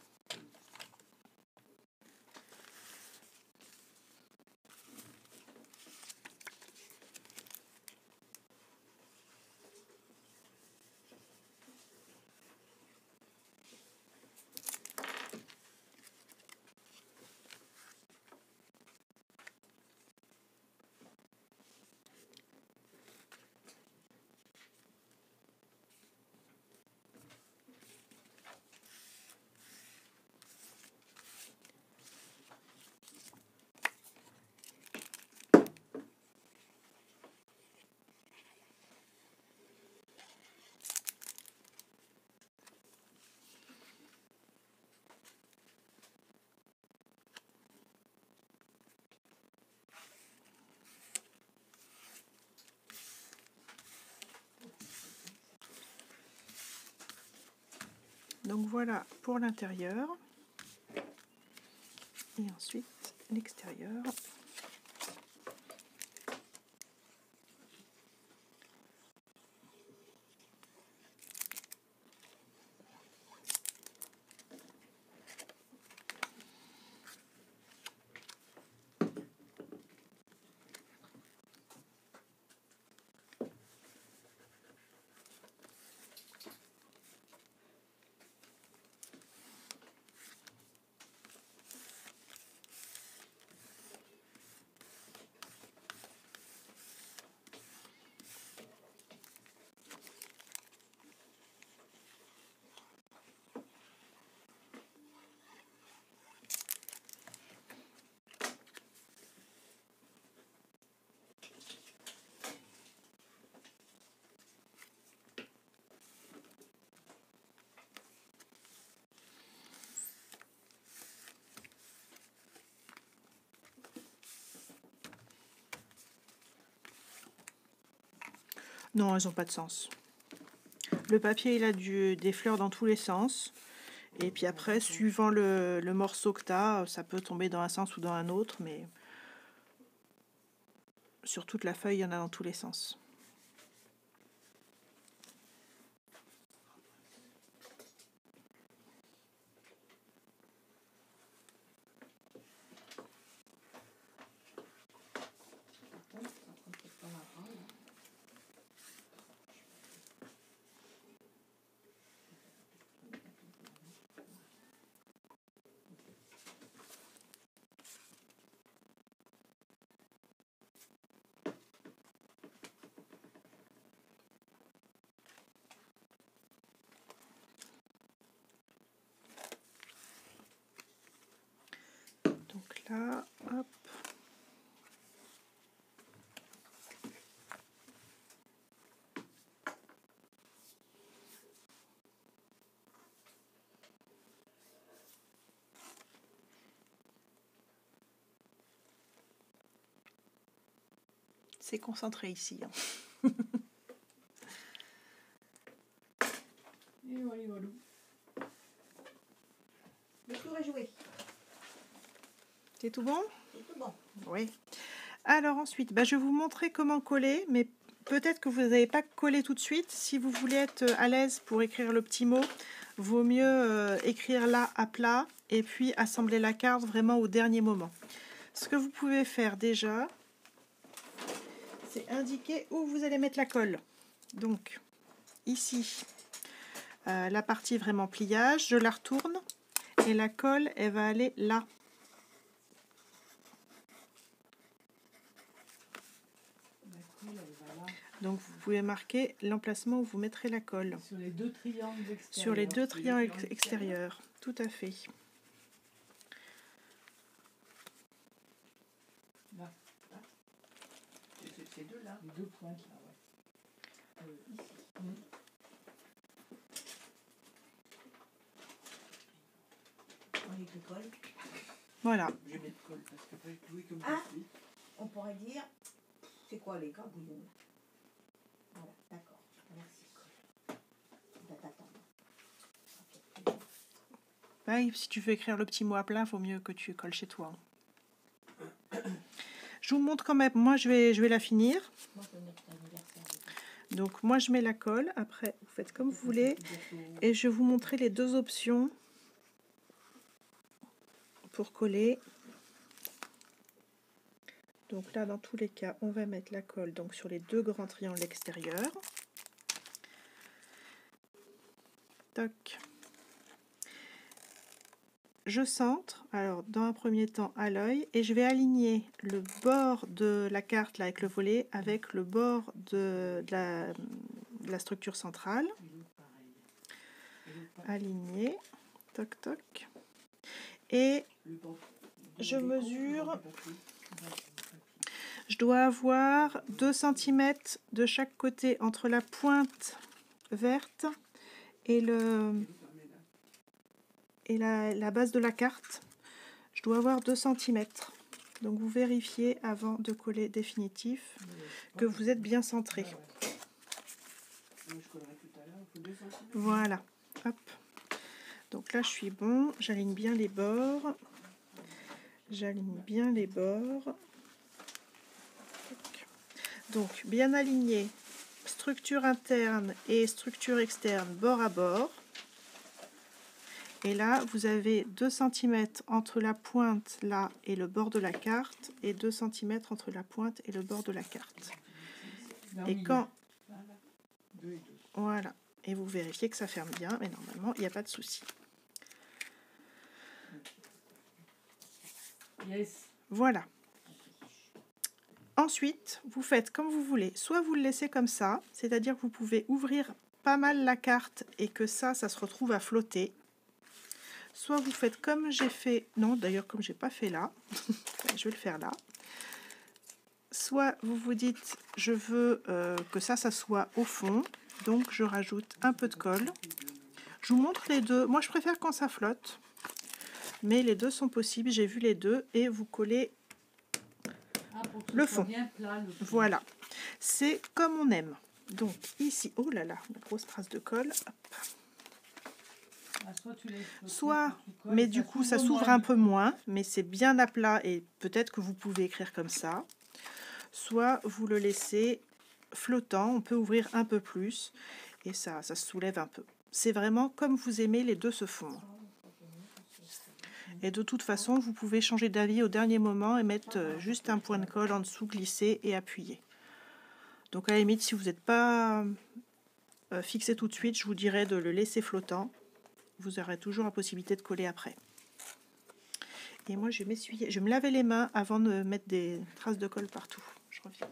Donc voilà pour l'intérieur. Et ensuite l'extérieur. Non, elles n'ont pas de sens. Le papier, il a du, des fleurs dans tous les sens. Et puis après, suivant le, le morceau que tu as, ça peut tomber dans un sens ou dans un autre, mais sur toute la feuille, il y en a dans tous les sens. C'est concentré ici. Hein. Et voilà, voilà. Le tour est joué. C'est tout bon? C'est tout bon. Oui. Alors ensuite, bah, je vais vous montrer comment coller, mais peut-être que vous n'avez pas collé tout de suite. Si vous voulez être à l'aise pour écrire le petit mot, vaut mieux euh, écrire là à plat et puis assembler la carte vraiment au dernier moment. Ce que vous pouvez faire déjà, c'est indiquer où vous allez mettre la colle. Donc ici, euh, la partie vraiment pliage, je la retourne et la colle, elle va aller là. Donc vous pouvez marquer l'emplacement où vous mettrez la colle. Sur les deux triangles extérieurs. Sur les deux triangles extérieurs, tout à fait. Là. Là. C'est ces deux là. Les deux pointes là, ouais. Euh, ici. Mmh. On y te colle. Voilà. Je vais mettre colle parce que pas jouer comme Ah. je suis. On pourrait dire, c'est quoi les grabouillons? Voilà, d'accord. Merci. Ouais, si tu veux écrire le petit mot à plat, il vaut mieux que tu colles chez toi. Je vous montre quand même. Moi, je vais, je vais la finir. Donc, moi, je mets la colle. Après, vous faites comme vous voulez. Et je vais vous montrer les deux options pour coller. Donc là, dans tous les cas, on va mettre la colle donc sur les deux grands triangles extérieurs. Toc. Je centre, alors dans un premier temps à l'œil, et je vais aligner le bord de la carte là, avec le volet avec le bord de, de, la, de la structure centrale. Aligné, toc toc. Et je mesure, je dois avoir deux centimètres de chaque côté entre la pointe verte et le... et la, la base de la carte, je dois avoir deux centimètres. Donc vous vérifiez avant de coller définitif que vous êtes bien centré. Voilà. Hop. Donc là je suis bon, j'aligne bien les bords. J'aligne bien les bords. Donc bien aligné, structure interne et structure externe bord à bord. Et là, vous avez deux centimètres entre la pointe là et le bord de la carte et deux centimètres entre la pointe et le bord de la carte. Et quand... Voilà. Et vous vérifiez que ça ferme bien, mais normalement, il n'y a pas de souci. Yes. Voilà. Ensuite, vous faites comme vous voulez. Soit vous le laissez comme ça, c'est-à-dire que vous pouvez ouvrir pas mal la carte et que ça, ça se retrouve à flotter. Soit vous faites comme j'ai fait, non d'ailleurs comme j'ai pas fait là, je vais le faire là. Soit vous vous dites je veux euh, que ça, ça soit au fond, donc je rajoute un peu de colle. Je vous montre les deux, moi je préfère quand ça flotte, mais les deux sont possibles, j'ai vu les deux et vous collez ah, le fond. Bien plat, le fond. Voilà, c'est comme on aime. Donc ici, oh là là, la grosse trace de colle. Hop. Soit, tu laisses soit colles, mais du coup ça s'ouvre un peu moins, mais c'est bien à plat et peut-être que vous pouvez écrire comme ça. Soit vous le laissez flottant, on peut ouvrir un peu plus et ça, ça se soulève un peu. C'est vraiment comme vous aimez, les deux se fondre. Et de toute façon, vous pouvez changer d'avis au dernier moment et mettre juste un point de colle en dessous, glisser et appuyer. Donc à la limite, si vous n'êtes pas fixé tout de suite, je vous dirais de le laisser flottant. Vous aurez toujours la possibilité de coller après. Et moi, je vais m'essuyer, je vais me laver les mains avant de mettre des traces de colle partout. Je reviens.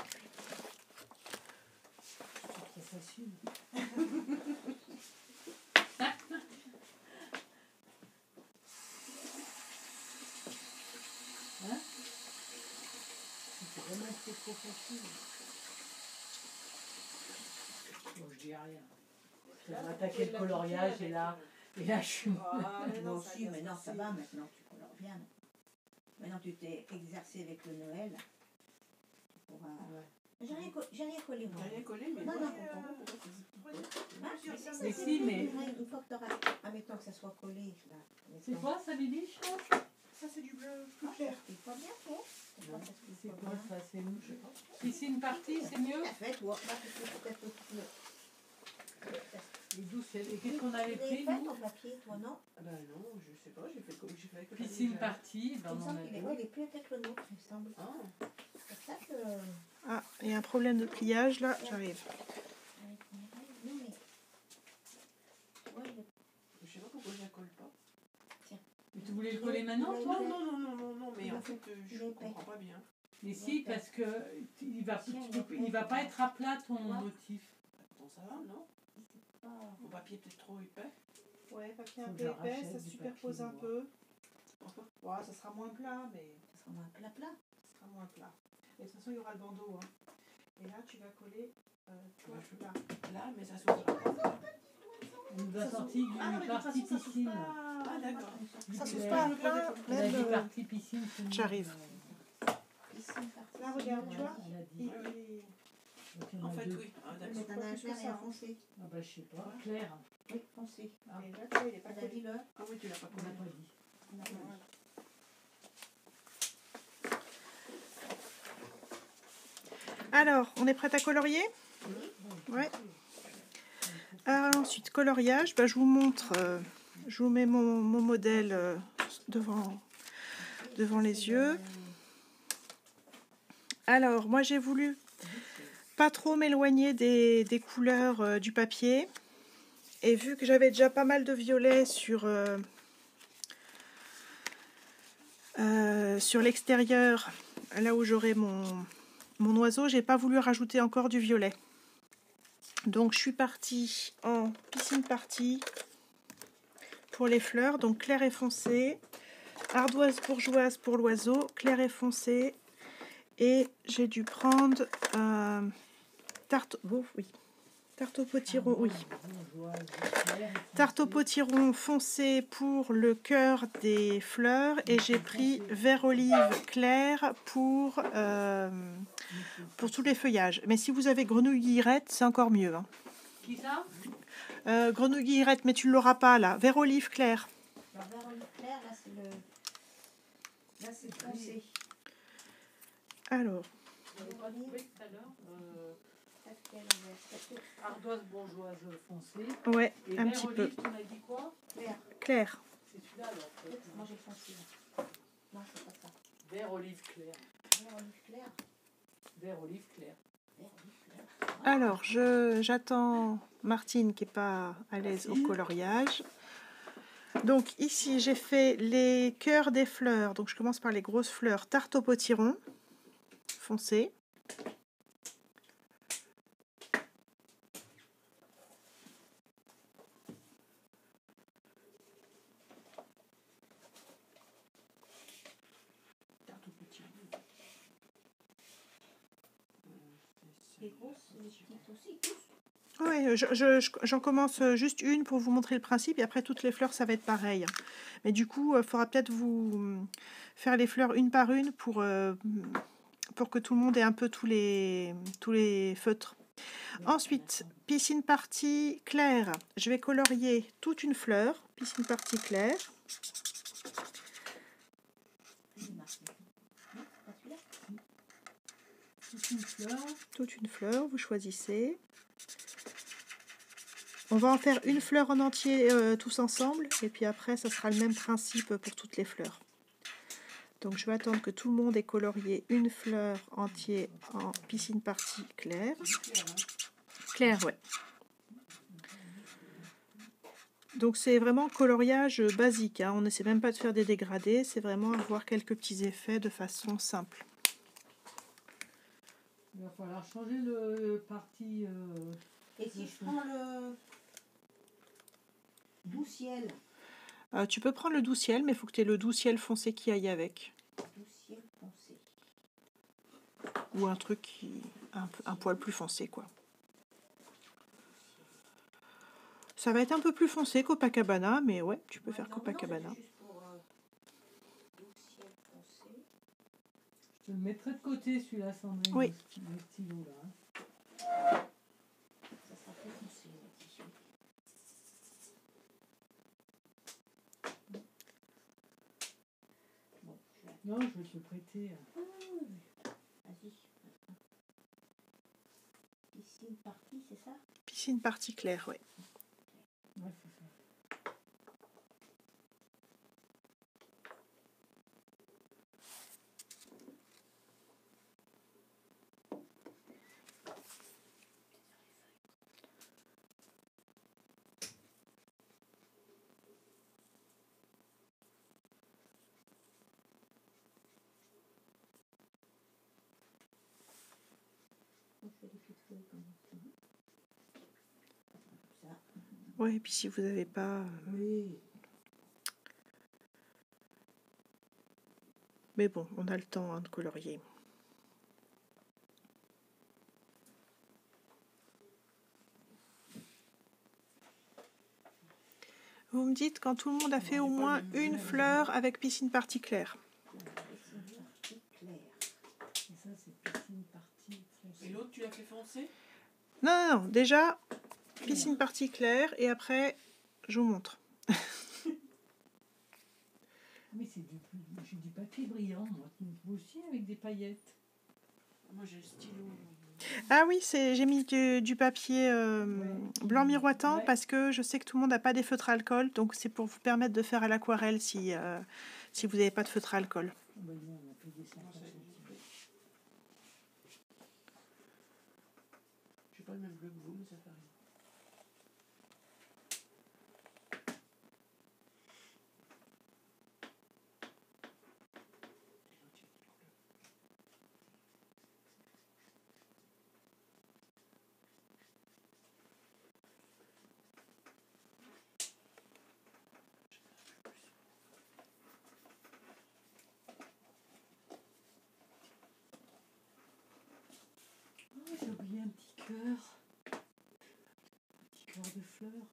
C'est trop facile. Hein? C'est vraiment trop facile. Bon, je dis rien. Je vais attaquer le coloriage et là, et là je suis... Ah, moi aussi, mais non, ça va maintenant, tu colores bien. Maintenant tu t'es exercé avec le Noël. pour un... Ouais. J'ai rien, co- j'ai rien collé, moi. T'as rien collé, mais Non, ouais, non. euh, pourquoi c'est- Ah, mais ça, Mais c'est si, bon, mais- Une fois que t'auras... Admettons que ça soit collé, là. C'est admettons. quoi ça, Bibiche? Ça, c'est du bleu plus Ah, clair. ça se fait pas bien, toi. C'est pas ça se C'est fait pas quoi bien. ça? C'est nous, je sais pas. Piscine partie, c'est mieux? En fait, ouais, là, tu peux peut-être le... Et d'où c'est? Et qu'est-ce qu'on avait Tu l'avais pris, fait, nous? ton papier, toi, non? Ah ben non, je sais pas, j'ai fait comme j'ai fait avec le Piscine papier. partie, ben Il on me en semble a qu'il est, deux. ouais, il est plus avec le nôtre, il me semble. Ah, C'est pour ça que... Ah, il y a un problème de pliage là, j'arrive. Non, mais... Ouais, le- je sais pas pourquoi je la colle pas. Mais tu voulais le coller maintenant, Non, toi? non, non, non, non, non, mais en fait, euh, je Il est épais. comprends pas bien. Mais si, parce que il va, tu peux- il va pas être à plat ton motif. Attends, ça va, non? Ah, Mon papier est peut-être trop épais. Ouais, papier Faut un que peu je épais, rachète ça du superpose papier, un moi. peu. Ouais, ça sera moins plat, mais ça sera moins plat plat. ça sera moins plat. Et de toute façon, il y aura le bandeau. Hein. Et là, tu vas coller, euh, tu vois, là. Là, mais ça s'ouvre pas. On nous a Ça sorti s'ouvre- Ah non, mais du de toute partie façon, ça s'ouvre piscine. pas. Ah, d'accord. Ça Du s'ouvre clair. pas à plein, Il a même... dit euh, partie piscine. c'est mieux. J'arrive. Piscine partie. Là, regarde, tu vois. Il a il- dit. il- Donc, il y en En a fait, deux. oui. Ah, Mais d'accord. t'en as Pas un plus que clair et ça, un hein. foncé. Ah bah je sais pas. Claire. Oui, foncé. Ah, Et là, tu vois, il est pas T'as collé. dit le... Ah oui, tu l'as pas on n'a collé. pas dit. on a dit. Alors, on est prête à colorier? Ouais. Alors, ensuite, coloriage, bah, je vous montre, euh, je vous mets mon, mon modèle euh, devant, devant les yeux. Alors, moi j'ai voulu pas trop m'éloigner des, des couleurs euh, du papier. Et vu que j'avais déjà pas mal de violet sur, euh, euh, sur l'extérieur, là où j'aurai mon, mon oiseau, j'ai pas voulu rajouter encore du violet. Donc je suis partie en piscine partie pour les fleurs, donc clair et foncé, ardoise bourgeoise pour l'oiseau, clair et foncé, et j'ai dû prendre euh, tarte, oh, oui, tarte au potiron, oui, tarte au potiron foncé pour le cœur des fleurs, et j'ai pris vert olive clair pour euh, pour tous les feuillages. Mais si vous avez grenouille guillerette, c'est encore mieux. Hein. Qui ça? Euh, grenouille guillerette, mais tu ne l'auras pas là. Vert olive clair. Le vert olive clair, là c'est le... Là c'est le foncé. Alors, Le olive, Oui, tout à l'heure. Euh, peut-être qu'elle est verte. ardoise bourgeoise foncée. ouais, Et un vert petit olive, peu. tu m'as dit quoi? Clair. Clair. C'est celui-là alors. peut-être. Moi j'ai foncé là. Non, c'est pas ça. Vert olive clair. Vert olive clair. Vert olive clair. Vert olive clair. Alors, je j'attends Martine qui n'est pas à l'aise au coloriage. Donc ici, j'ai fait les cœurs des fleurs. Donc je commence par les grosses fleurs. Tarte au potiron foncé. Tarte au petit bout. Les grosses, les petites aussi, tous. Oui, je, je- je- j'en commence juste une pour vous montrer le principe et après toutes les fleurs ça va être pareil. Mais du coup, il faudra peut-être vous hum, faire les fleurs une par une pour, euh, pour que tout le monde ait un peu tous les, tous les feutres. Ensuite, piscine partie claire. Je vais colorier toute une fleur. Piscine partie claire. Il marque. Non, pas celui-là. Toute une fleur. Toute une fleur, vous choisissez. On va en faire une fleur en entier euh, tous ensemble. Et puis après, ça sera le même principe pour toutes les fleurs. Donc je vais attendre que tout le monde ait colorié une fleur entière en piscine partie claire. Claire, ouais. Donc c'est vraiment coloriage basique. Hein. On n'essaie même pas de faire des dégradés. C'est vraiment avoir quelques petits effets de façon simple. Il va falloir changer le parti. Euh, Et si je prends le doux ciel, Euh, tu peux prendre le doux ciel, mais il faut que tu aies le doux ciel foncé qui aille avec. doux ciel foncé. Ou un truc qui un, peu- un poil plus foncé, quoi. Ça va être un peu plus foncé Copacabana, mais ouais, tu peux Ouais, faire non, Copacabana. non, c'était juste pour, euh, doux ciel foncé. je te le mettrai de côté celui-là, Sandrine. Oui. Le stylo là. Hein. Ça sera très foncé, le tissu. Bon, je vais... Non, je vais te le prêter. Ah, oui. Vas-y. Ici, une partie, c'est ça? Piscine partie claire, oui. Ouais, c'est ça. Je fais des petites feuilles comme ça. Oui, et puis si vous n'avez pas... Oui. Mais bon, on a le temps hein, de colorier. Vous me dites quand tout le monde a fait au moins une fleur avec piscine partie claire. Piscine partie claire. Et ça, c'est piscine partie foncée. Et l'autre, tu l'as fait foncer? Non, non, non, déjà, piscine partie claire et après, je vous montre. Mais c'est du, j'ai du papier brillant, moi. Moi aussi, avec des paillettes. Moi, j'ai le stylo. Ah oui, c'est j'ai mis du, du papier euh, Ouais. blanc miroitant Ouais. parce que je sais que tout le monde n'a pas des feutres à alcool, donc c'est pour vous permettre de faire à l'aquarelle si, euh, si vous n'avez pas de feutre à alcool. Oh, ben non, on a payé ça. Moi, ça, j'ai J'ai pas le même bleu que vous, mais ça fait rien. Oh, j'ai oublié un petit cœur. Un petit cœur de fleurs.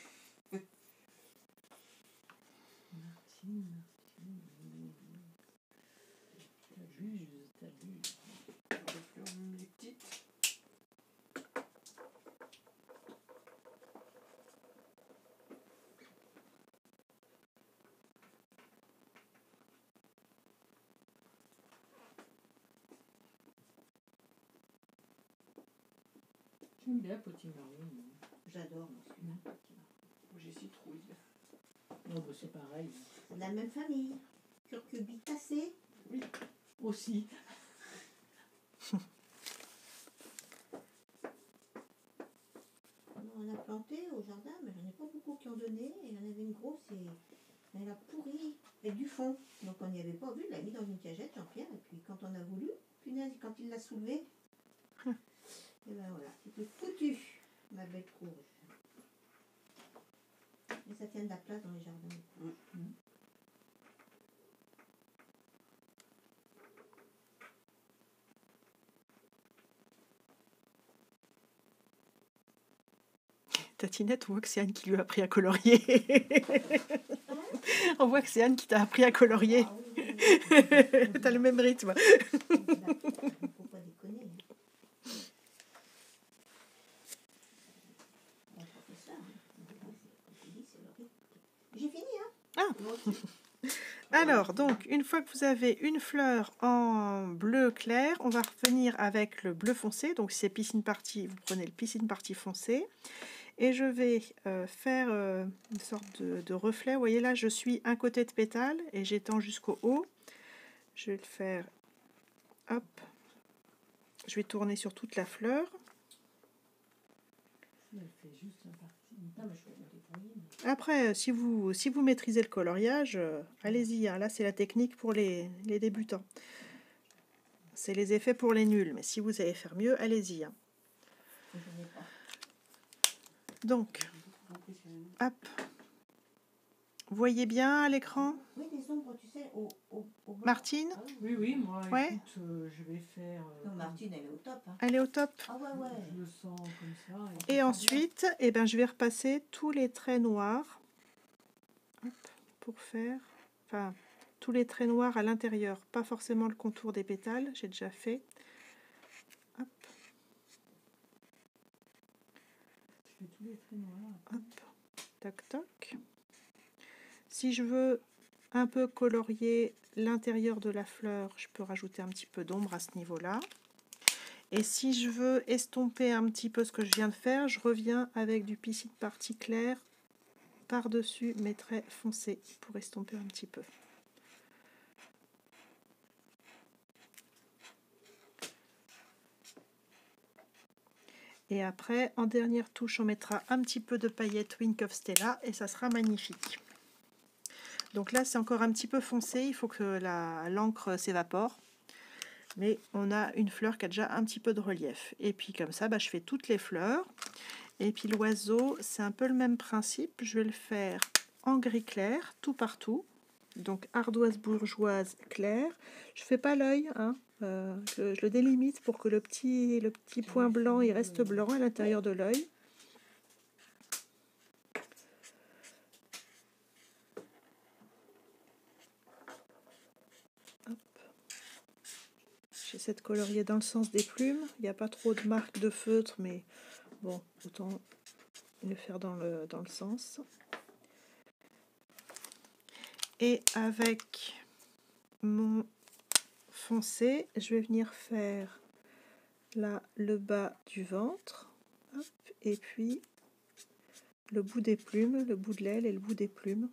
Martine, Martine. T'abuses, t'abuses. Les fleurs, même les petites. J'aime bien potimarron. J'adore, moi, celui-là. Moi, j'ai citrouille. Oh, bah, c'est pareil. C'est de la même famille. Curcubitacées. Oui, aussi. On a planté au jardin, mais j'en ai pas beaucoup qui ont donné. Et il y en avait une grosse et elle a pourri avec du fond. Donc on n'y avait pas vu, il l'a mis dans une cagette, Jean-Pierre. Et puis quand on a voulu, punaise, quand il l'a soulevé, et ben voilà, c'était foutu, ma belle courge. Et ça tient de la place dans les jardins. Mmh. Tatinette, on voit que c'est Anne qui lui a appris à colorier. On voit que c'est Anne qui t'a appris à colorier. Ah oui, oui, oui. T'as le même rythme. Il faut pas déconner. On fait ça, hein. J'ai fini, hein. Ah. Moi aussi. Alors, donc, une fois que vous avez une fleur en bleu clair, on va revenir avec le bleu foncé. Donc, si c'est piscine partie, vous prenez le piscine partie foncé. Et je vais euh, faire euh, une sorte de, de reflet. Vous voyez là, je suis un côté de pétale et j'étends jusqu'au haut. Je vais le faire, hop. Je vais tourner sur toute la fleur. Elle fait juste la partie. Non, mais je peux la débrouiller. Après, si vous, si vous maîtrisez le coloriage, euh, allez-y. Hein. Là, c'est la technique pour les, les débutants. C'est les effets pour les nuls. Mais si vous savez faire mieux, allez-y. Hein. Donc, hop. Vous voyez bien à l'écran, Oui, des ombres, tu sais, au, au, au bord. Martine? Ah oui. Oui, oui, moi, Ouais. écoute, euh, je vais faire. euh, Non, Martine, elle est au top. Hein. Elle est au top. Ah ouais, ouais. Je le sens comme ça. Et puis, ensuite, eh ben, je vais repasser tous les traits noirs hop, pour faire, enfin, tous les traits noirs à l'intérieur, pas forcément le contour des pétales, j'ai déjà fait. Hop. Tu fais tous les traits noirs. Hop. Toc toc. Si je veux un peu colorier l'intérieur de la fleur, je peux rajouter un petit peu d'ombre à ce niveau-là. Et si je veux estomper un petit peu ce que je viens de faire, je reviens avec du piscis de partie claire par-dessus mes traits foncés pour estomper un petit peu. Et après, en dernière touche, on mettra un petit peu de paillettes Wink of Stella et ça sera magnifique. Donc là, c'est encore un petit peu foncé, il faut que la, l'encre s'évapore. Mais on a une fleur qui a déjà un petit peu de relief. Et puis comme ça, bah, je fais toutes les fleurs. Et puis l'oiseau, c'est un peu le même principe. Je vais le faire en gris clair, tout partout. Donc ardoise bourgeoise claire. Je fais pas l'œil, hein. euh, je, je le délimite pour que le petit, le petit point blanc il reste blanc à l'intérieur de l'œil. J'essaie de colorier dans le sens des plumes. Il n'y a pas trop de marques de feutre, mais bon, autant le faire dans le, dans le sens. Et avec mon foncé, je vais venir faire là le bas du ventre. Hop, et puis le bout des plumes, le bout de l'aile et le bout des plumes.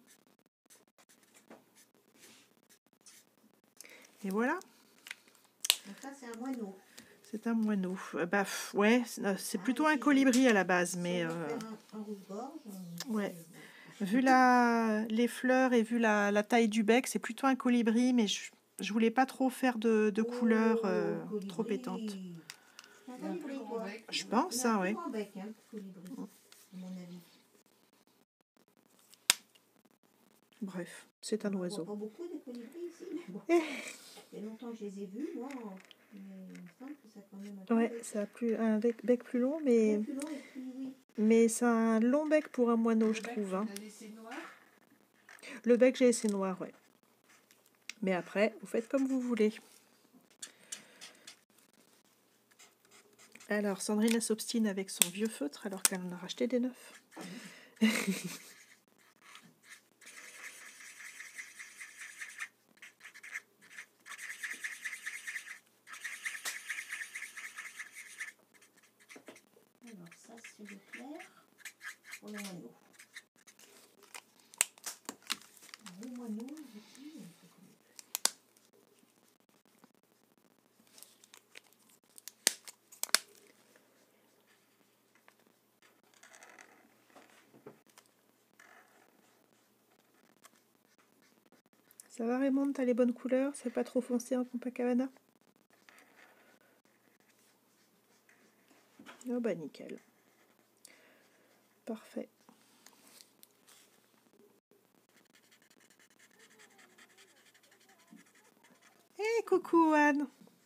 Et voilà. Donc ça, c'est un moineau. C'est un moineau. Euh, bah, ouais, c'est plutôt un colibri à la base, mais... Si on va euh, faire un, un rouge-gorge, on- ouais. on- Vu la, les fleurs et vu la, la taille du bec, c'est plutôt un colibri, mais je, je voulais pas trop faire de, de couleurs euh, Oh, colibri. trop pétantes. C'est un Il a un plus colibri, grand toi. bec. Je pense, Il a hein, un plus ouais. grand bec, hein, le colibri, à mon avis. Bref, c'est un On voit oiseau. pas beaucoup de colibris ici, mais bon. Eh. Ça fait longtemps que je les ai vus, moi. Mais il me semble que ça a quand même un peu Ouais, bec. ça a plus, un bec, bec plus long, mais, Bien plus long et plus, oui. mais c'est un long bec pour un moineau, Le je bec, trouve. tu Hein. l'as laissé noir. Le bec, j'ai laissé noir, ouais. Mais après, vous faites comme vous voulez. Alors, Sandrine elle s'obstine avec son vieux feutre alors qu'elle en a racheté des neufs. Alors ça, c'est le clair pour le moineau. Alors, le moineau, du coup, on fait comme- Ça va Raymond, t'as les bonnes couleurs? C'est pas trop foncé en Copacabana? Oh bah nickel. Parfait. Eh hey, coucou Anne.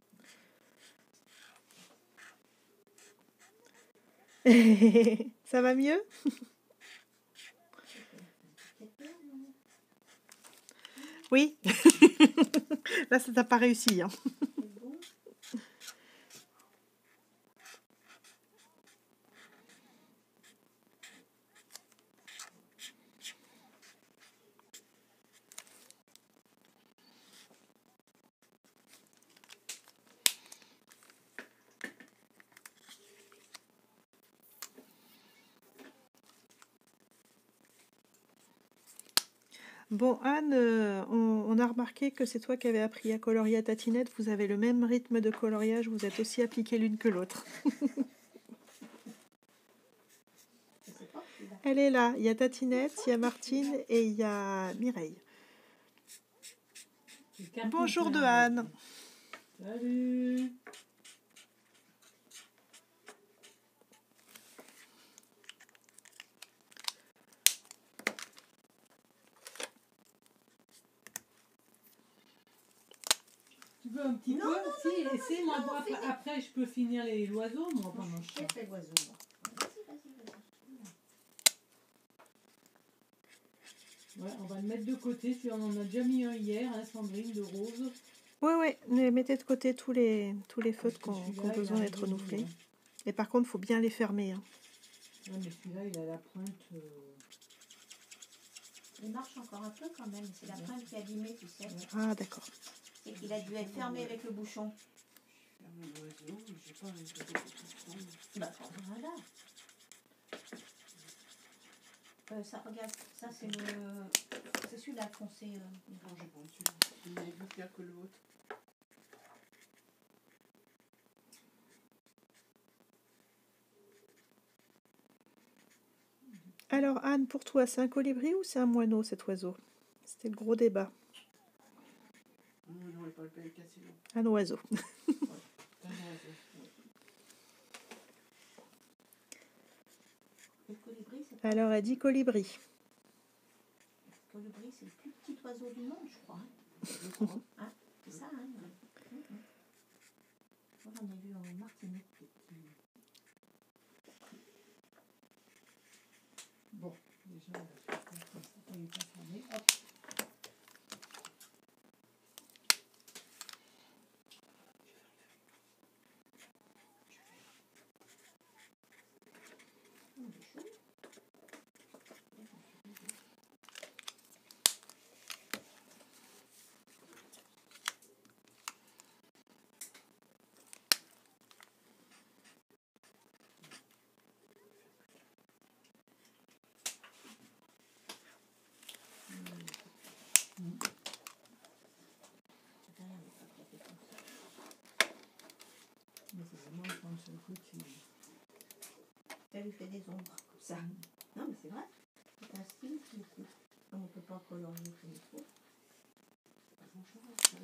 Ça va mieux? Oui. Là, ça t'a pas réussi. Hein. C'est bon. Bon, Anne, euh, on, on a remarqué que c'est toi qui avais appris à colorier à Tatinette. Vous avez le même rythme de coloriage, vous êtes aussi appliquées l'une que l'autre. Je sais pas, celui-là. Elle est là. Il y a Tatinette, il y a Martine et il y a Mireille. Le carton Bonjour de plein. Anne. Salut. Tu veux un petit Non, peu? non, Si, non, non, essaie, moi, non, moi, fais- après, après, je peux finir les oiseaux, moi, pendant que je J'ai chante. fait l'oiseau, moi. Vas-y, vas-y, vas-y. Ouais, on va le mettre de côté. Celui on en a déjà mis un hier, hein, Sandrine, de rose. Oui, oui, mais mettez de côté tous les, tous les feutres qui Parce ont, que qui ont celui-là, il besoin a d'être rien dit, renouvelés. hein. Et par contre, il faut bien les fermer. Hein. Ouais, mais celui-là, il a la pointe. euh, Il marche encore un peu quand même. C'est la pointe qui est abîmée, tu sais. Ah, d'accord. C'est qu'il a dû être fermé avec le bouchon. Ferme l'oiseau, mais j'ai pas envie de le prendre. Bah, voilà. Euh, ça, regarde, ça c'est le... C'est celui-là foncé. Euh... Non, j'ai pas celui-là. Il est plus clair que le vôtre. Alors, Anne, pour toi, c'est un colibri ou c'est un moineau, cet oiseau? C'était le gros débat. Non, non, il parle pas le casser, non. Un oiseau. C'est un oiseau. Le colibri, c'est pas... Alors, elle dit colibri. Le colibri, c'est le plus petit oiseau du monde, je crois. Hein, c'est ça, hein. Mm -hmm. On en a vu en Martinique. Bon, déjà, il est pas fermé. Hop. Mais c'est vraiment prendre sur le côté. Ça lui fait des ombres comme ça. Non, mais c'est vrai. C'est un style qui est cool. On ne peut pas colorier comme il faut. C'est pas grand-chose, ça.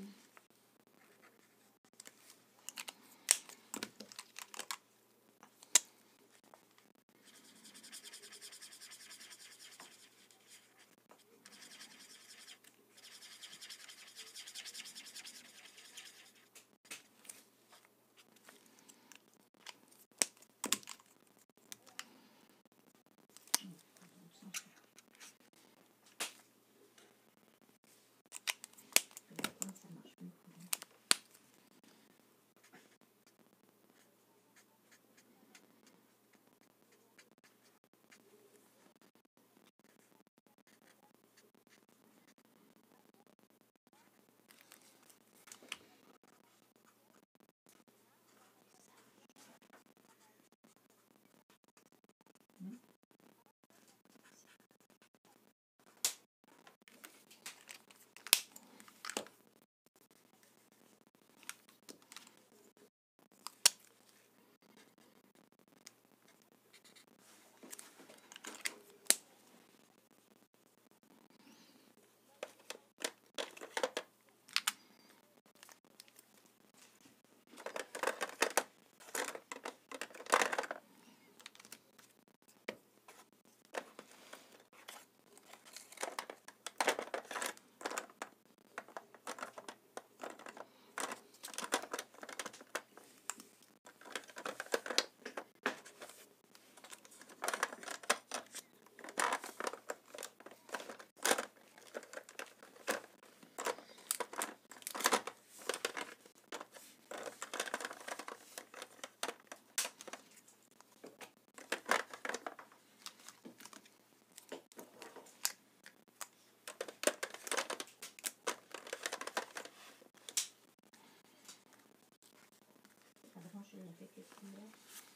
Je l'ai fait quelques couleurs.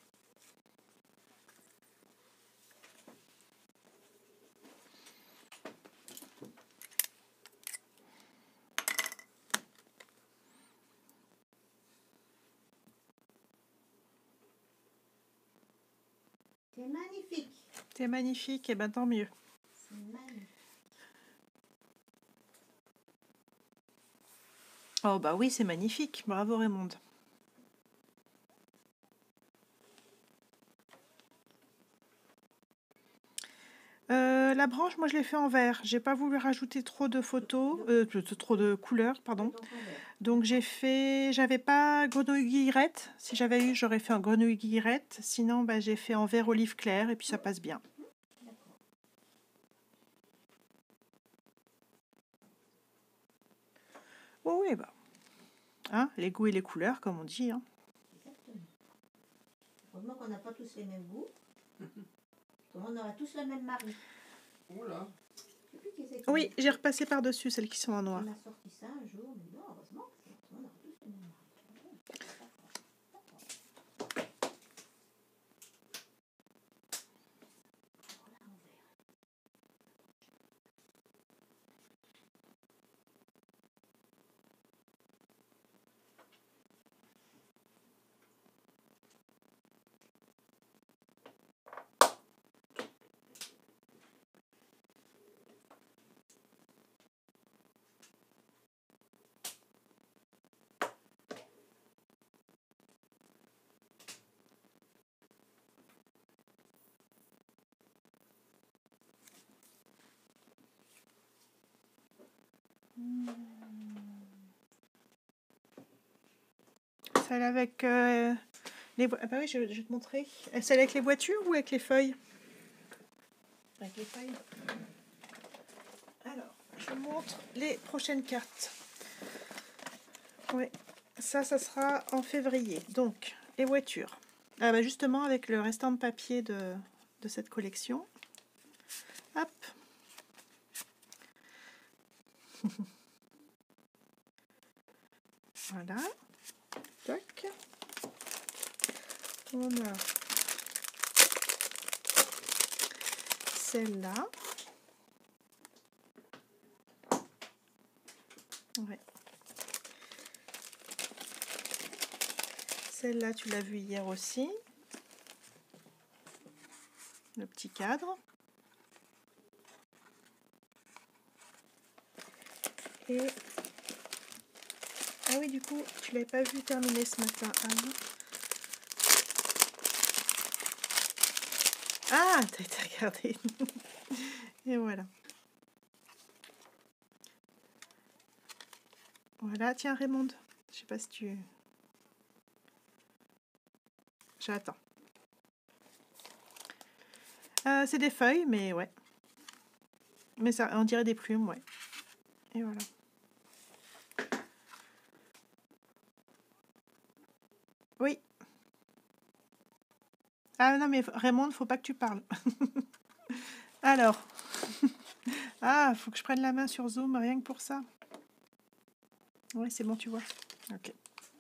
C'est magnifique. C'est magnifique, et ben tant mieux. C'est magnifique. Oh bah oui, c'est magnifique. Bravo Raymond. Euh, la branche, moi je l'ai fait en vert. J'ai pas voulu rajouter trop de photos, euh, trop de couleurs, pardon. Donc j'ai fait, j'avais pas grenouille guillerette. Si j'avais eu, j'aurais fait en grenouille guillerette. Sinon, bah, j'ai fait en vert olive clair et puis ça passe bien. Oh oui, bah. Hein, les goûts et les couleurs, comme on dit. Hein. Exactement. Heureusement qu'on n'a pas tous les mêmes goûts. Comment on aurait tous le même mari. Oh là. Je sais plus qui c'est qui Oui, j'ai repassé par-dessus celles qui sont en On noir. a sorti ça un jour, mais non, heureusement, on aurait tous le même mari. Celle avec euh, les vo- ah bah oui, je, je vais te montrer. Celle avec les voitures ou avec les feuilles? Avec les feuilles. Alors, je vous montre les prochaines cartes. Oui, ça, ça sera en février. Donc, les voitures. Ah bah justement, avec le restant de papier de, de cette collection. Hop. Voilà. Tac. On a celle-là. Ouais. Celle-là, tu l'as vue hier aussi. Le petit cadre. Et... Ah oui, du coup, tu l'avais pas vu terminer ce matin, Anne. Ah, t'as été regardé. Et voilà. Voilà, tiens Raymond. Je sais pas si tu... J'attends. Euh, c'est des feuilles, mais ouais. Mais ça, on dirait des plumes, ouais. Et voilà. Oui. Ah non, mais Raymond, faut pas que tu parles. Alors. Ah, faut que je prenne la main sur Zoom, rien que pour ça. Oui, c'est bon, tu vois. Ok.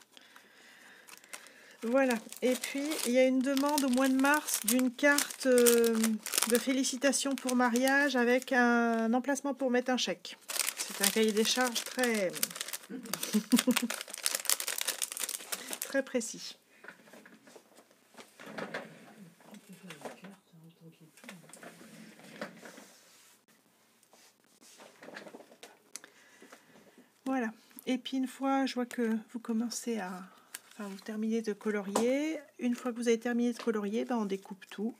Voilà. Et puis, il y a une demande au mois de mars d'une carte euh, de félicitations pour mariage avec un emplacement pour mettre un chèque. C'est un cahier des charges très... très précis. Voilà. Et puis une fois, je vois que vous commencez à... Enfin, vous terminez de colorier. Une fois que vous avez terminé de colorier, ben, on découpe tout.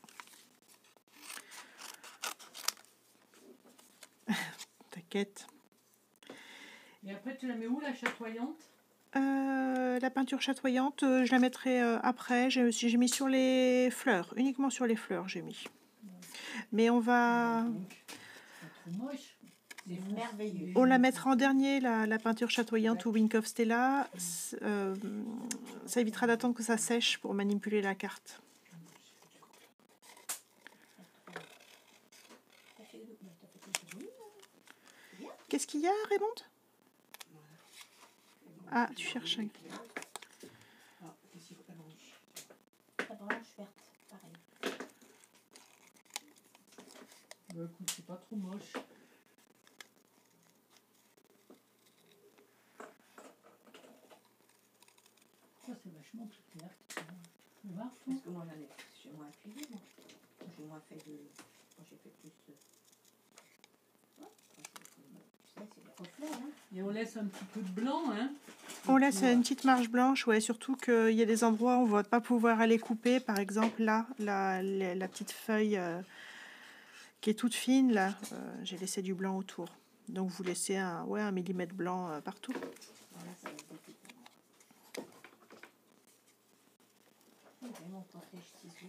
T'inquiète. Et après, tu la mets où, la chatoyante? Euh, la peinture chatoyante, euh, je la mettrai euh, après. J'ai j'ai mis sur les fleurs, uniquement sur les fleurs, j'ai mis. Mais on va... C'est trop moche. C'est merveilleux. On la mettra en dernier, la, la peinture chatoyante ou Wink of Stella. Euh, ça évitera d'attendre que ça sèche pour manipuler la carte. Qu'est-ce qu'il y a, Raymond? Ah, tu cherches un... La branche verte, pareil. Bah écoute, c'est pas trop moche. Ça, c'est vachement plus clair. Tu peux voir, toi? Parce que moi, j'en ai, j'ai moins appuyé, moi. J'ai moins fait de... Moi, j'ai fait plus de... Ouais, c'est le reflet, hein. Et on laisse un petit peu de blanc, hein? On laisse une petite marge blanche, ouais, surtout qu'il y a des endroits où on ne va pas pouvoir aller couper. Par exemple, là, la, la, la petite feuille euh, qui est toute fine, là, euh, j'ai laissé du blanc autour. Donc, vous laissez un, ouais, un millimètre blanc euh, partout. Voilà, ça va être découpé. J'ai mon protège-ciseaux.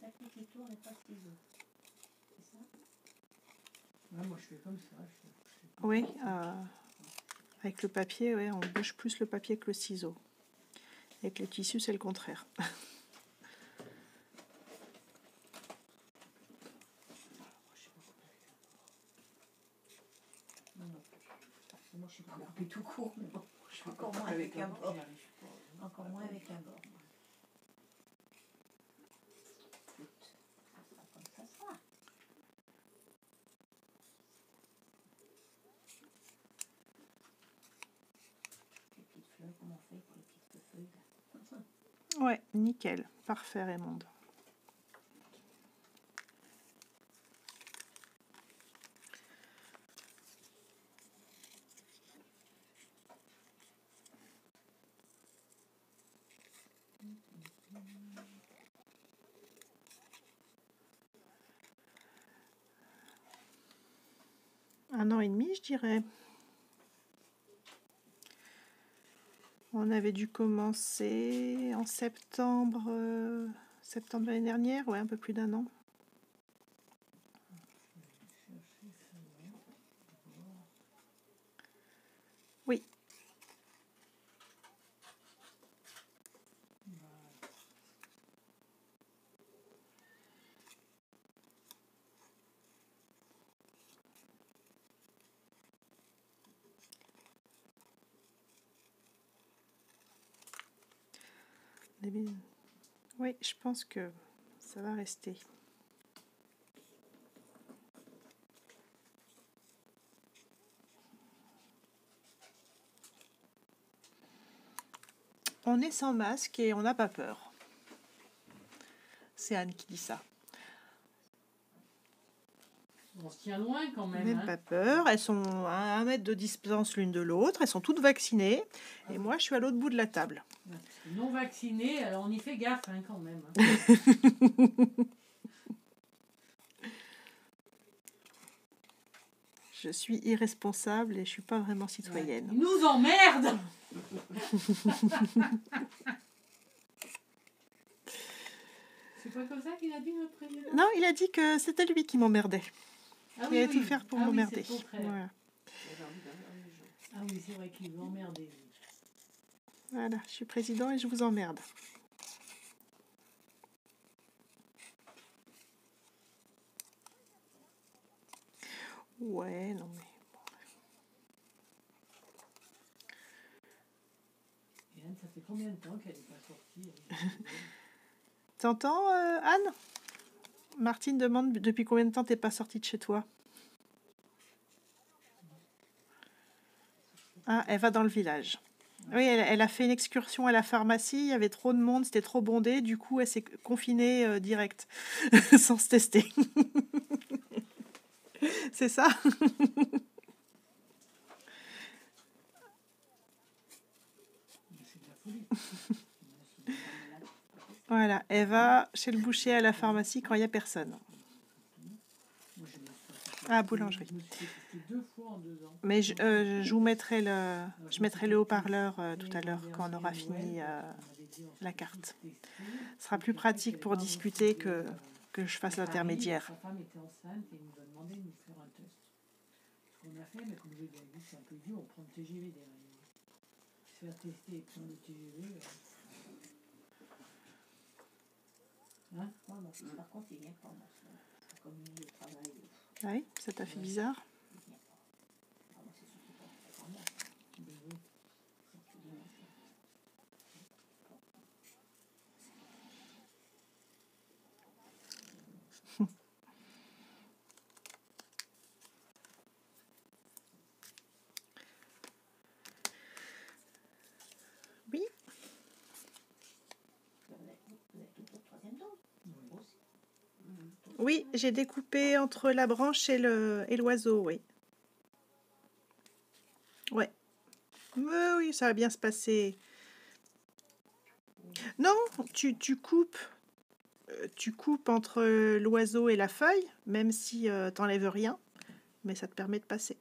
Papier qui tourne et pas de ciseaux. C'est ça? Ouais, moi je fais comme ça. Je, je Oui, euh, avec le papier, ouais, on bouge plus le papier que le ciseau. Avec le tissu, c'est le contraire. Non, non plus. Moi, je suis pas coupée tout court, mais bon, je suis encore moins avec un bord. Encore moins avec un bord. Écoute, ça sera comme ça sera. Les petites fleurs, comment on fait pour les petites feuilles là? Ouais, nickel. Parfait, Raymond. Un an et demi, je dirais. On avait dû commencer en septembre, euh, septembre l'année dernière, ouais, un peu plus d'un an. Oui. Oui, je pense que ça va rester. On est sans masque et on n'a pas peur. C'est Anne qui dit ça. On se tient loin quand même. Même hein. pas peur. Elles sont à un mètre de distance l'une de l'autre. Elles sont toutes vaccinées. Et moi, je suis à l'autre bout de la table. Non vaccinés, alors on y fait gaffe hein, quand même. Hein. Je suis irresponsable et je suis pas vraiment citoyenne. Ils nous emmerdent. C'est pas comme ça qu'il a dit notre président? Non, il a dit que c'était lui qui m'emmerdait. Ah Il oui, allait oui. tout faire pour Ah oui, m'emmerder. c'est le contraire. Voilà. Ah oui, c'est vrai qu'il veut emmerder. Voilà, je suis président et je vous emmerde. Ouais, non mais... Et Anne, ça fait combien de temps qu'elle n'est pas sortie? T'entends, euh, Anne? Martine demande depuis combien de temps t'es pas sortie de chez toi? Ah, elle va dans le village. Oui, elle, elle a fait une excursion à la pharmacie, il y avait trop de monde, c'était trop bondé, du coup elle s'est confinée euh, direct, sans se tester. C'est ça? Voilà, elle va chez le boucher à la pharmacie quand il n'y a personne. Ah, boulangerie. Mais je, euh, je vous mettrai le, je mettrai le haut-parleur euh, tout à l'heure quand on aura fini euh, la carte. Ce sera plus pratique pour discuter que, que je fasse l'intermédiaire. Sa femme était enceinte et il nous a demandé de nous faire un test. Ce qu'on a fait, mais comme je l'ai dit, c'est un peu dur, on prend le T G V derrière. Se faire tester et prendre le T G V. Hein? Ouais, bon, par contre, il vient pas, moi. Comme milieu de travail. Ah oui, ça t'a fait bizarre? Oui. Oui, j'ai découpé entre la branche et le et l'oiseau, oui. Ouais. Mais oui, ça va bien se passer. Non, tu, tu coupes euh, tu coupes entre l'oiseau et la feuille, même si euh, t'enlèves rien, mais ça te permet de passer.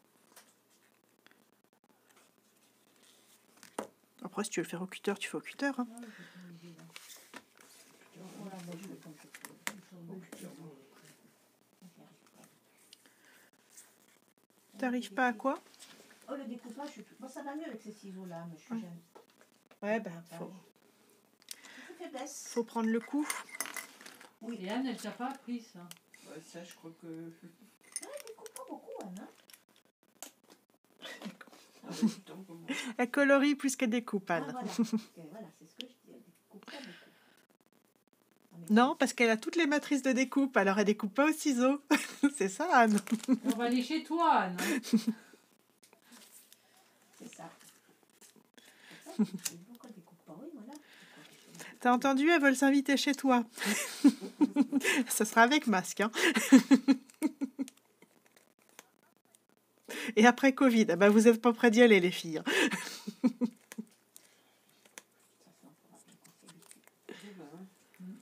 Après, si tu veux le faire au cutter, tu fais au cutter. Hein. t'arrives pas à quoi? Oh, le découpage, je suis tout... bon, ça va mieux avec ces ciseaux-là, mais je suis Ouais. jeune. Ouais, ben, faut, C'est faiblesse. faut prendre le coup. Oui. Et Anne, elle t'a pas appris ça. Ouais, ça, je crois que. Ouais, elle découpe pas beaucoup, Anne. Hein. Ah, bah, du temps, comme moi. Elle colorie plus qu'elle découpe, Ah, Anne. voilà, Parce que, voilà c'est ce que je dis, elle découpe pas beaucoup. Ah, mais Non, parce qu'elle a toutes les matrices de découpe, alors elle découpe pas au ciseau. C'est ça, Anne. On va aller chez toi, Anne. hein. c'est ça. C'est ça, je dis, pourquoi elle découpe pas? Oui, voilà. Pourquoi elle découpe pas? T'as entendu, elles veulent s'inviter chez toi. Ça sera avec masque, hein. Et après Covid, ah ben, vous n'êtes pas près d'y aller, les filles. hein. Ça, ça, on pourra bien conseiller. Eh ben, hein.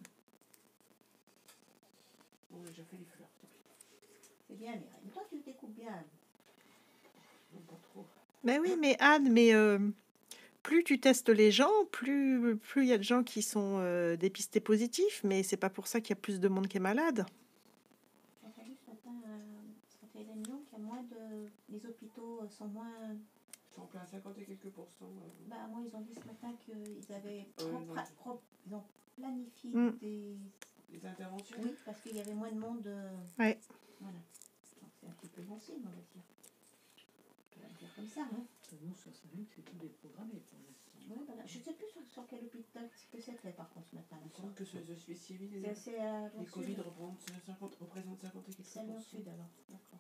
Bon, j'ai déjà fait les fleurs. c'est bien. C'est bien, Mireille. Mais toi, tu le découpes bien. Anne. Non, pas trop. Mais oui, mais Anne, mais euh, plus tu testes les gens, plus plus il y a de gens qui sont euh, dépistés positifs, mais c'est pas pour ça qu'il y a plus de monde qui est malade. J'ai entendu ce matin, euh, ça fait des millions qu'il y a moins de... Les hôpitaux sont moins... Ils sont plein à cinquante et quelques pourcents. euh. Bah, moi, ils ont dit ce matin qu'ils avaient Euh, pro- non. pra- pro- ils ont planifié Mm. des... Les interventions. Oui, parce qu'il y avait moins de monde. euh, Ouais. Voilà. Donc, c'est un petit peu bon signe, on va dire. On va le dire comme ça, hein. Nous, sur Saint-Luc, c'est tout déprogrammé pour l'instant. Ouais, voilà. Je ne sais plus sur, sur quel hôpital que c'était, par contre, ce matin. Il me semble que ce- je suis civil. C'est Les, c'est à les Lyon Covid Sud. représentent cinquante, représentent cinquante et quelques C'est à Lyon pourcents. Sud, alors. D'accord.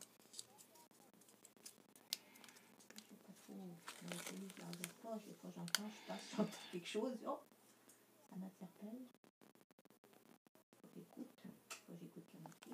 Je sais pas trop. Dans les pays, je ne regarde pas. Je- Quand j'entends, je passe, j'entends quelque chose. Oh, ça m'interpelle. Faut que j'écoute. Faut que j'écoute la musique.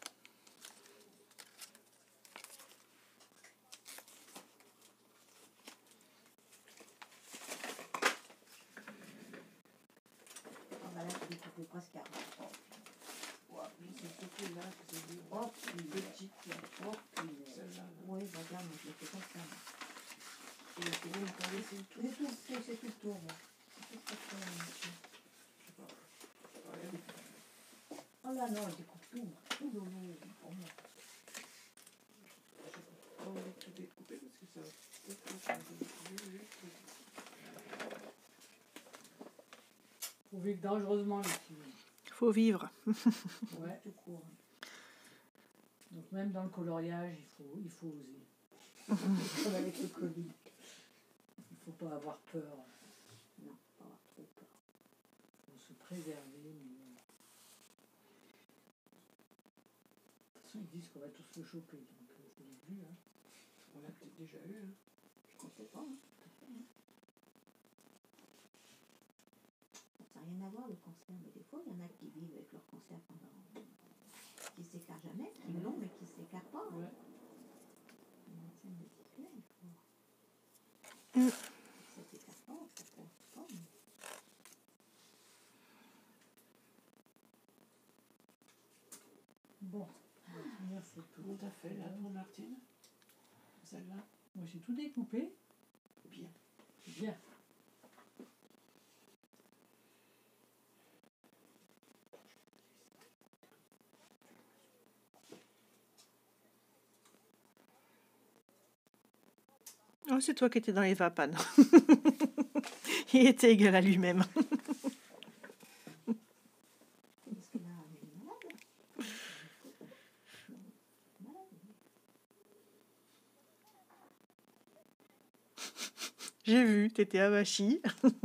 Oh, bah là, j'ai découpé presque à Ouais, mais c'est surtout là que c'est des Oh, une punaise. petite. là. Oh, punaise. Celle-là. là. Oui, bah, regarde, moi, je l'ai fait comme ça. moi. Et c'est même pas laissé le tout. C'est tout, c'est c'est tout le tour, moi. C'est tout le tour, monsieur. Je sais pas. Ouais, Oh là non, elle découpe tout. Tout le long. Oh, non. pas envie de tout découper parce que ça va peut-être faire des découpes. Faut vivre dangereusement, les filles. Faut vivre. Ouais. Tout court. Donc même dans le coloriage, il faut, il faut oser. Comme avec le Covid. Il faut pas avoir peur. Non, pas avoir trop peur. Il faut se préserver. Mais... De toute façon, ils disent qu'on va tous le choper. Donc euh, c'est le but. Hein. On l'a peut-être déjà eu. Hein. On ne sait pas, hein. Ça n'a rien à voir le cancer, mais des fois, il y en a qui vivent avec leur cancer pendant. qui ne s'écartent jamais, qui l'ont, mais qui ne s'écartent pas. Hein. Ouais. Le médecin me dit que là, il faut. Mm. Ça ne s'écarte pas, ça ne pose pas. Mais... Bon, on va finir cette Comment t'as fait là pour Martine? Celle-là? Moi j'ai tout découpé. Bien. Bien. Oh, c'est toi qui étais dans les vapes, Anne. Il était égal à lui-même. Parce que là, elle est malade. Malade. J'ai vu, t'étais avachie. De toute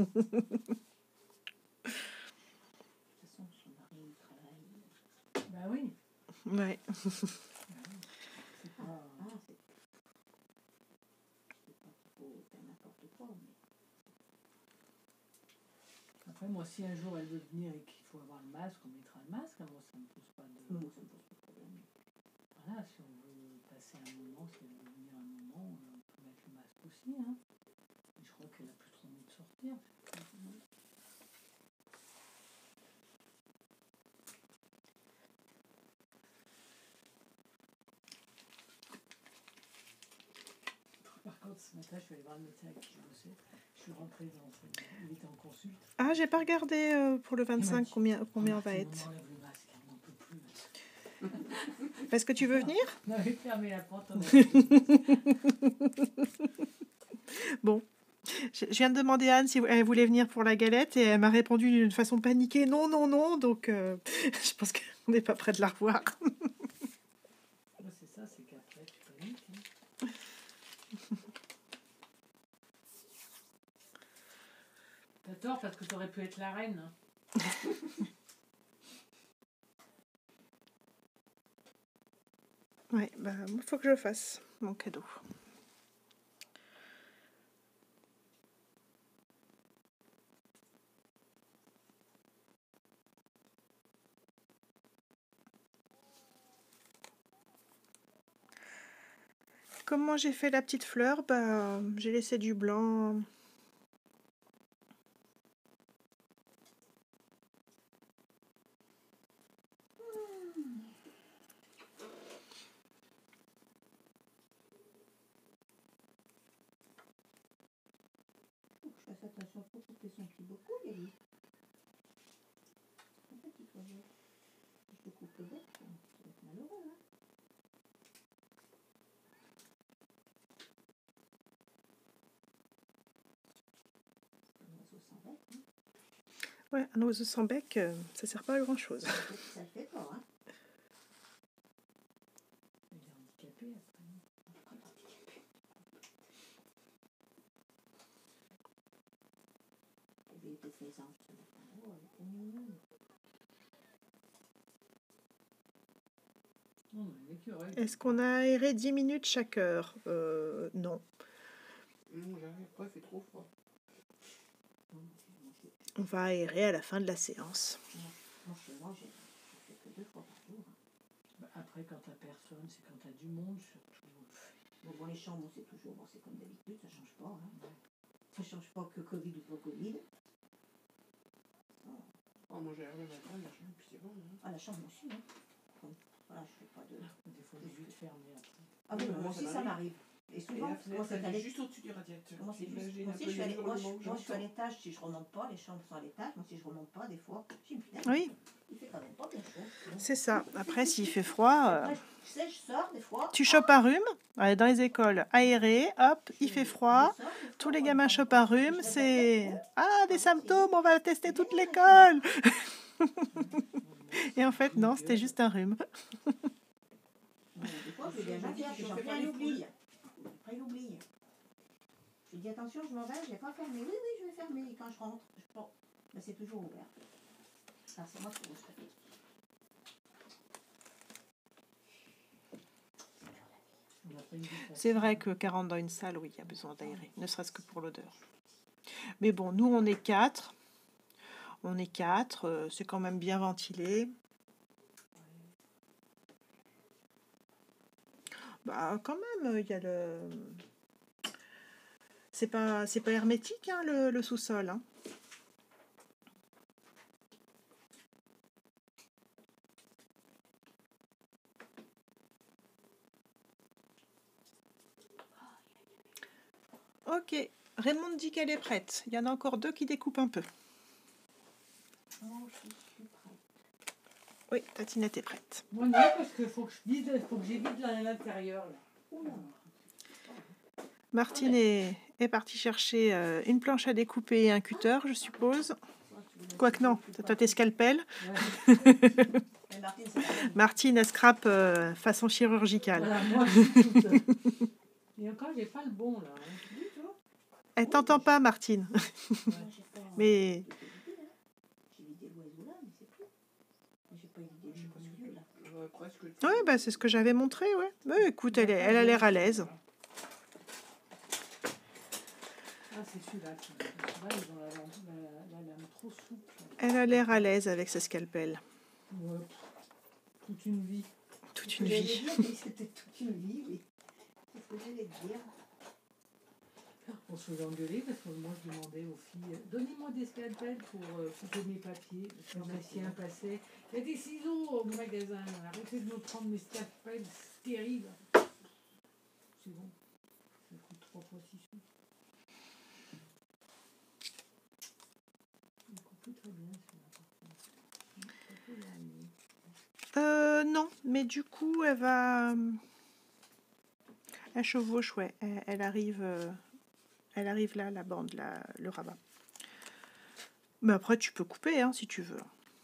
façon, son mari travaille. Ben oui. Ouais. C'est pas... Ah, c'est. C'est pas qu'il faut faire n'importe quoi, mais. Après, moi, si un jour elle veut venir et qu'il faut avoir le masque, on mettra le masque. Moi, ça me pose pas de... Moi, ça me pose pas de problème. Voilà, si on veut passer un moment, si elle veut venir un moment, on peut mettre le masque aussi. Hein. Et je crois qu'elle a plus trop envie de sortir. Par contre, ce matin, je suis allée voir le médecin avec qui je bossais. Je suis rentrée dans cette... Il était en consulte. Ah, j'ai pas regardé euh, pour le Il m'a vingt-cinq dit, combien, combien on va Martine, être. on enlève le masque, on n'en peut plus. Est-ce que tu veux venir? On avait fermé la porte. On Bon. Je je viens de demander à Anne si elle voulait venir pour la galette et elle m'a répondu d'une façon paniquée non, non, non. Donc, euh, je pense qu'on n'est pas près de la revoir. Ouais, c'est ça, c'est qu'après, tu paniques. Hein. T'as tort parce que t'aurais pu être la reine. Hein. Ouais, bah, il faut que je le fasse, mon cadeau. Comment j'ai fait la petite fleur? Bah, j'ai laissé du blanc. Faut que je fasse attention pour couper son pied beaucoup, Gabi. Un petit projet. Si je te coupe le bec, ça va être malheureux, hein. Un oiseau sans bec, hein. Ouais, un oiseau sans bec, euh, ça sert pas à grand chose. Ça le fait- ça le fait pas, hein. Il est handicapé après. Après, handicapé. Et puis, peut-être les anges se mettent en haut avec une mignonne. Non, mais l'écureuil. Est-ce qu'on a aéré dix minutes chaque heure? euh, Non. Non, j'arrive pas, il fait trop froid. On va aérer à la fin de la séance. Moi, je fais manger. Je fais que deux fois par jour, hein. Bah, après, quand t'as personne, c'est quand t'as du monde surtout. Bon, bon, les chambres, c'est toujours, bon, c'est comme d'habitude, ça change pas, hein. Ça change pas que Covid ou pas Covid. Oh, moi j'arrive le matin, la chambre, puis c'est bon. Hein. Ah, la chambre aussi, hein. Comme, voilà, je fais pas de... Des fois, j'ai vite fermé après. Ah oui, Oui, moi moi, aussi, ça ça m'arrive. m'arrive. Et Et souvent, la moi, fenêtre, c'est elle à est l'é- juste au-dessus du radiateur. moi, c'est juste... J'imagine moi un aussi, peu je suis à les l'é- moi, je- hurlements que moi, je suis à j'entends. l'étage, si je remonte pas, les chambres sont à l'étage, moi, si je remonte pas, des fois, je me dis, putain, Oui, il fait quand même pas bien chaud. c'est ça. Après, s'il fait froid, euh, Après, tu sais, je sors des fois. tu chopes un rhume. Ouais, dans les écoles, aéré, hop, il fait froid. Je sors des fois, Tous les moi, gamins je chopent prends- un je rhume, lève la c'est tête, ah, des Ah, symptômes, on va le tester c'est toute bien, l'école. Et en fait, Une non, c'était gueule. juste un rhume. bon, des fois, je Je lui dis, me dis, tiens, je puis fais après, pas il les oublie. Après, il oublie. Je lui dis, attention, je m'en vais, je n'ai pas fermé. Oui, oui, je vais fermer. Et quand je rentre, je prends. Mais c'est toujours ouvert. Ça, c'est moi qui vous fais. On a pas une vie C'est facile. vrai que quarante dans une salle, oui, il y a besoin d'aérer, ne serait-ce que pour l'odeur. Mais bon, nous, on est quatre. On est quatre, euh, c'est quand même bien ventilé. Bah, quand même, il y a le. C'est pas, c'est pas hermétique, hein, le, le sous-sol. Hein. Ok, Raymond dit qu'elle est prête. Il y en a encore deux qui découpent un peu. Oh, je suis prête. Oui, Tatinette est prête. Moi non, parce qu'il faut que je dise, faut que j'évite là, à l'intérieur. Là. Oula. Martine est, est partie chercher euh, une planche à découper et un cutter, je suppose. Quoique non, toi tes scalpels. Ouais. Mais Martine, c'est la même. Martine, elle scrape euh, façon chirurgicale. Voilà, moi je suis toute. Et encore, j'ai pas le bon là. Hein. Oui, tu vois. Elle t'entend pas, Martine. Moi, j'ai pas- Mais j'ai pas vidé, hein. J'ai vidé l'oiseau là, mais c'est tout. Mais j'ai pas vidé Je sais le pas ce milieu là. que ouais, presque. oui, bah, c'est ce que j'avais montré, ouais. Ouais, écoute, elle, est- elle a l'air à l'aise. Ah, c'est celui-là. Celui-là, ils ont la, lame- la, la lame trop souple. Elle a l'air à l'aise avec ses scalpels. Ouais. Toute une vie. Toute une J'allais vie. dire, mais c'était toute une vie, oui. C'est ce que j'allais te dire. On se faisait engueuler parce que moi je demandais aux filles euh, donnez-moi des scalpels pour euh, couper mes papiers. Le magicien passait. Il y a des ciseaux au magasin. Arrêtez de me prendre mes scalpels stériles. C'est bon. Ça coûte trois fois six sous. Il coupe plus très bien celui-là par contre. Ça peut y arriver. Euh, non, mais du coup, elle va... Elle chevauche, ouais. Elle, elle arrive, euh, elle arrive là, la bande, là, le rabat. Mais après, tu peux couper, hein, si tu veux.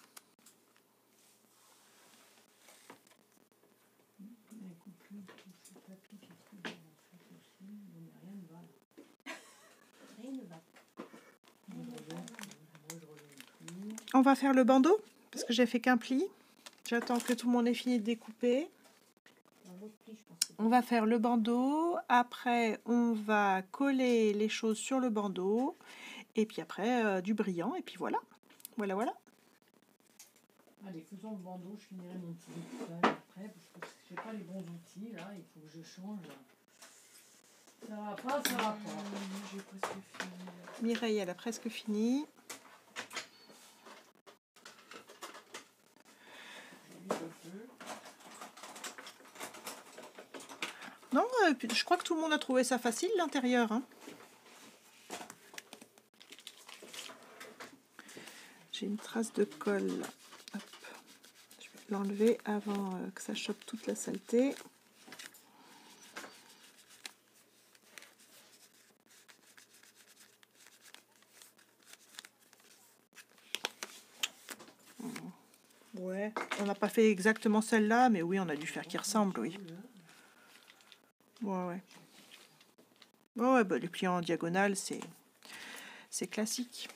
On va faire le bandeau, parce que j'ai fait qu'un pli. J'attends que tout le monde ait fini de découper. On va faire le bandeau. Après, on va coller les choses sur le bandeau. Et puis après, euh, du brillant. Et puis voilà. Voilà, voilà. Allez, faisons le bandeau. Je finirai mon petit découpage après. Parce que je n'ai pas les bons outils. Là, il faut que je change. Ça va pas, ça va pas. J'ai presque fini. Mireille, elle a presque fini. Non, euh, je crois que tout le monde a trouvé ça facile, l'intérieur. Hein. J'ai une trace de colle. Hop. Je vais l'enlever avant euh, que ça chope toute la saleté. Ouais, on n'a pas fait exactement celle-là, mais oui, on a dû faire qui ressemble, oui. Ouais, ouais. Oh, ouais, bah, les pliants en diagonale, c'est c'est classique.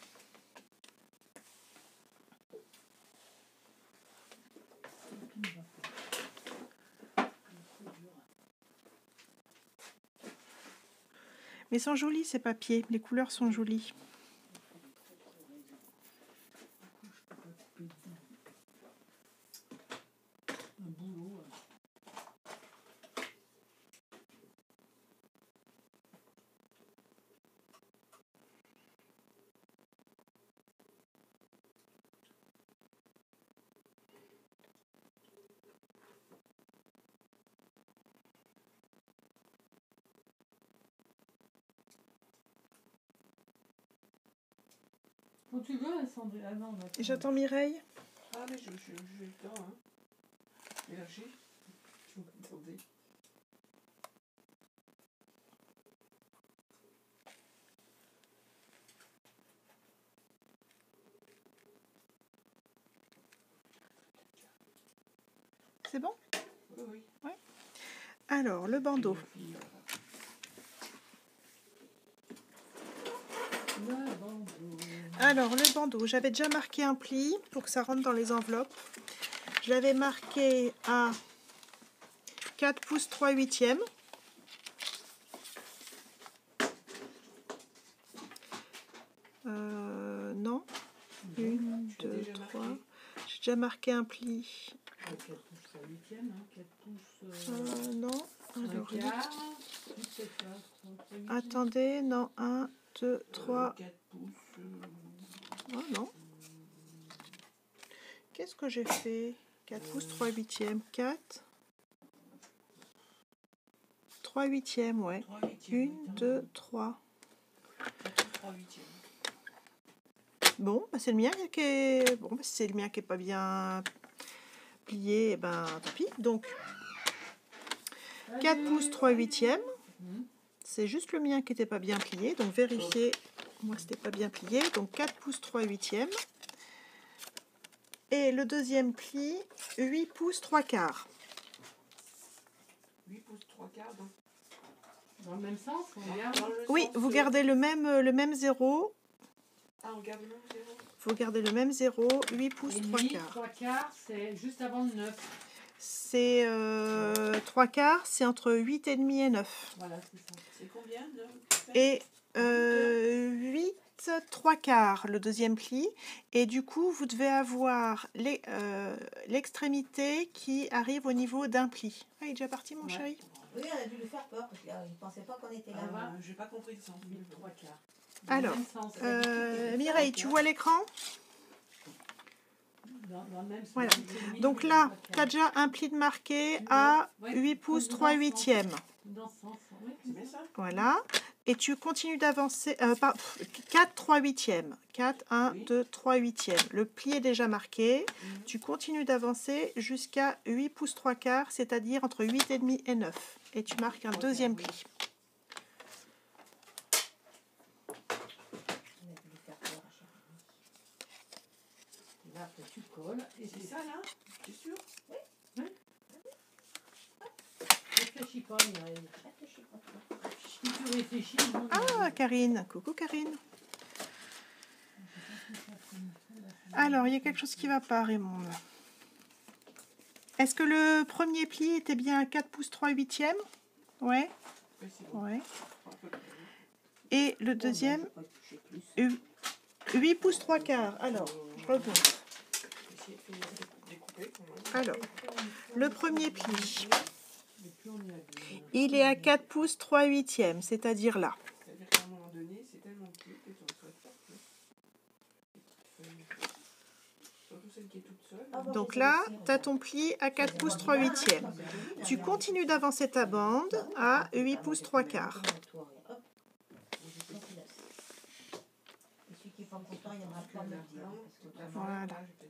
Mais ils sont jolis, ces papiers. Les couleurs sont jolies. Quand tu veux, Sandrine. Ah non, Et j'attends Mireille. Ah, mais je j'ai le temps, hein. Énergie. Je m'attendais. C'est bon? Oui, oui. Ouais. Alors, le bandeau. Alors, le bandeau, j'avais déjà marqué un pli pour que ça rentre dans les enveloppes. Je l'avais marqué à quatre pouces trois huitièmes. Euh, non. Une, deux, trois. J'ai déjà marqué un pli. quatre pouces trois huitièmes, hein, quatre pouces... Euh, non. Alors, un quart, attendez, non. un, deux, trois. quatre pouces. Oh, non. Qu'est-ce que j'ai fait? quatre pouces trois huitièmes. quatre. trois huitièmes, ouais. une, deux, trois. trois huitièmes. Bon, bah c'est le mien qui est... Bon, bah, si c'est le mien qui est pas bien plié, eh ben tant pis. Donc, quatre pouces trois huitièmes. C'est juste le mien qui n'était pas bien plié. Donc, vérifiez. Moi, c'était pas bien plié. Donc, quatre pouces trois huitièmes. Et le deuxième pli, huit pouces trois quarts. huit pouces trois quarts, donc. Dans le même sens, on regarde. Oui, sens, vous euh... gardez le même, le même zéro. Ah, on garde le même zéro. Vous gardez le même zéro, huit pouces trois quarts. trois quarts, c'est juste avant le neuf. C'est euh, trois quarts, c'est entre huit et demi et neuf. Voilà, c'est ça. C'est combien de... Et euh, huit, trois quarts, le deuxième pli. Et du coup, vous devez avoir l'extrémité euh, qui arrive au niveau d'un pli. Ah, il est déjà parti, mon ouais. chéri? Oui, on a dû lui faire peur parce qu'il ne pensait pas qu'on était là. Ah, bah, j'ai pas compris le sens. trois quarts. Alors, euh, Mireille, tu vois l'écran? Dans, dans le même sens. Voilà. Donc là, tu as déjà un pli de marqué à huit pouces trois huitièmes. Dans ce sens, oui. C'est bien ça? Voilà. et tu continues d'avancer, euh, par quatre, trois huitièmes. quatre, un, deux, trois huitièmes. Le pli est déjà marqué. Mm-hmm. Tu continues d'avancer jusqu'à huit pouces trois quarts, c'est-à-dire entre huit virgule cinq et neuf. Et tu marques un deuxième pli. Là, après, tu colles. Et c'est ça, là? Tu es sûr? Oui. Oui. Réfléchis pas, Mireille. Réfléchis pas. Si tu réfléchis... Ah, Karine. Coucou, Karine. Alors, il y a quelque chose qui ne va pas, Raymond. Est-ce que le premier pli était bien à quatre pouces trois huitièmes? Ouais. Ouais. Et le deuxième, huit pouces trois quarts. Alors, je remonte. Alors, le premier pli, il est à quatre pouces trois huitièmes, c'est-à-dire là. Donc là, tu as ton pli à quatre pouces trois huitièmes. Tu continues d'avancer ta bande à huit pouces trois quarts. Voilà.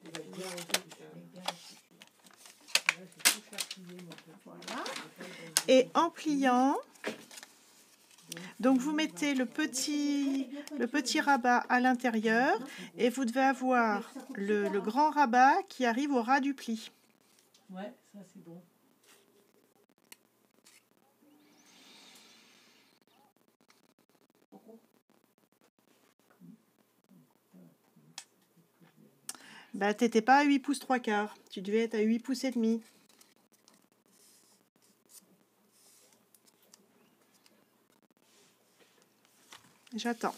Et en pliant, donc vous mettez le petit, le petit rabat à l'intérieur et vous devez avoir le, le grand rabat qui arrive au ras du pli. Ouais, ça c'est bon. Bah, tu n'étais pas à huit pouces trois quarts, tu devais être à huit pouces et demi. J'attends.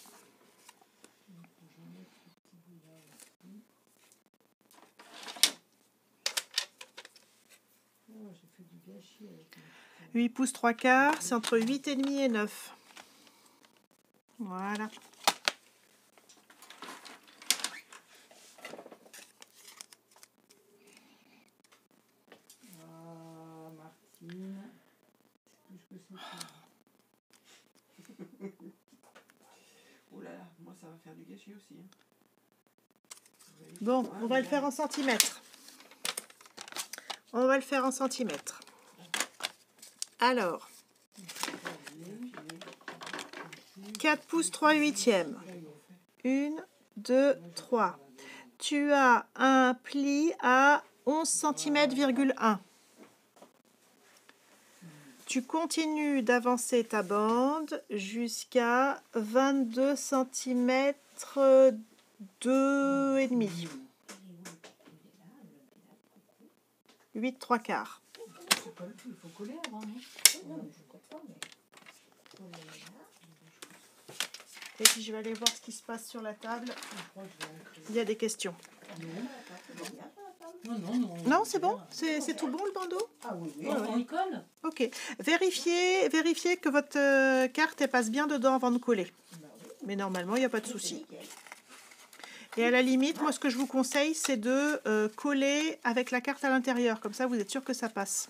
huit pouces trois quarts, c'est entre huit et demi et neuf. Voilà. Ah, Martine. Plus que c'est. Oh là là, moi ça va faire du gâchis aussi. Hein. Bon, on va le faire en centimètres. On va le faire en centimètres. Alors, quatre pouces trois huitièmes. un, deux, trois. Tu as un pli à onze centimètres virgule un. Tu continues d'avancer ta bande jusqu'à vingt-deux centimètres deux et demi. huit trois quarts. Il faut coller avant, non? Et puis je vais aller voir ce qui se passe sur la table. Il y a des questions. Non, non, non. Non, c'est bon? C'est tout bon le bandeau? Ah oui, oui. On y colle? Ok. Vérifiez, vérifiez que votre euh, carte elle passe bien dedans avant de coller. Mais normalement, il n'y a pas de souci. Et à la limite, moi, ce que je vous conseille, c'est de euh, coller avec la carte à l'intérieur. Comme ça, vous êtes sûr que ça passe.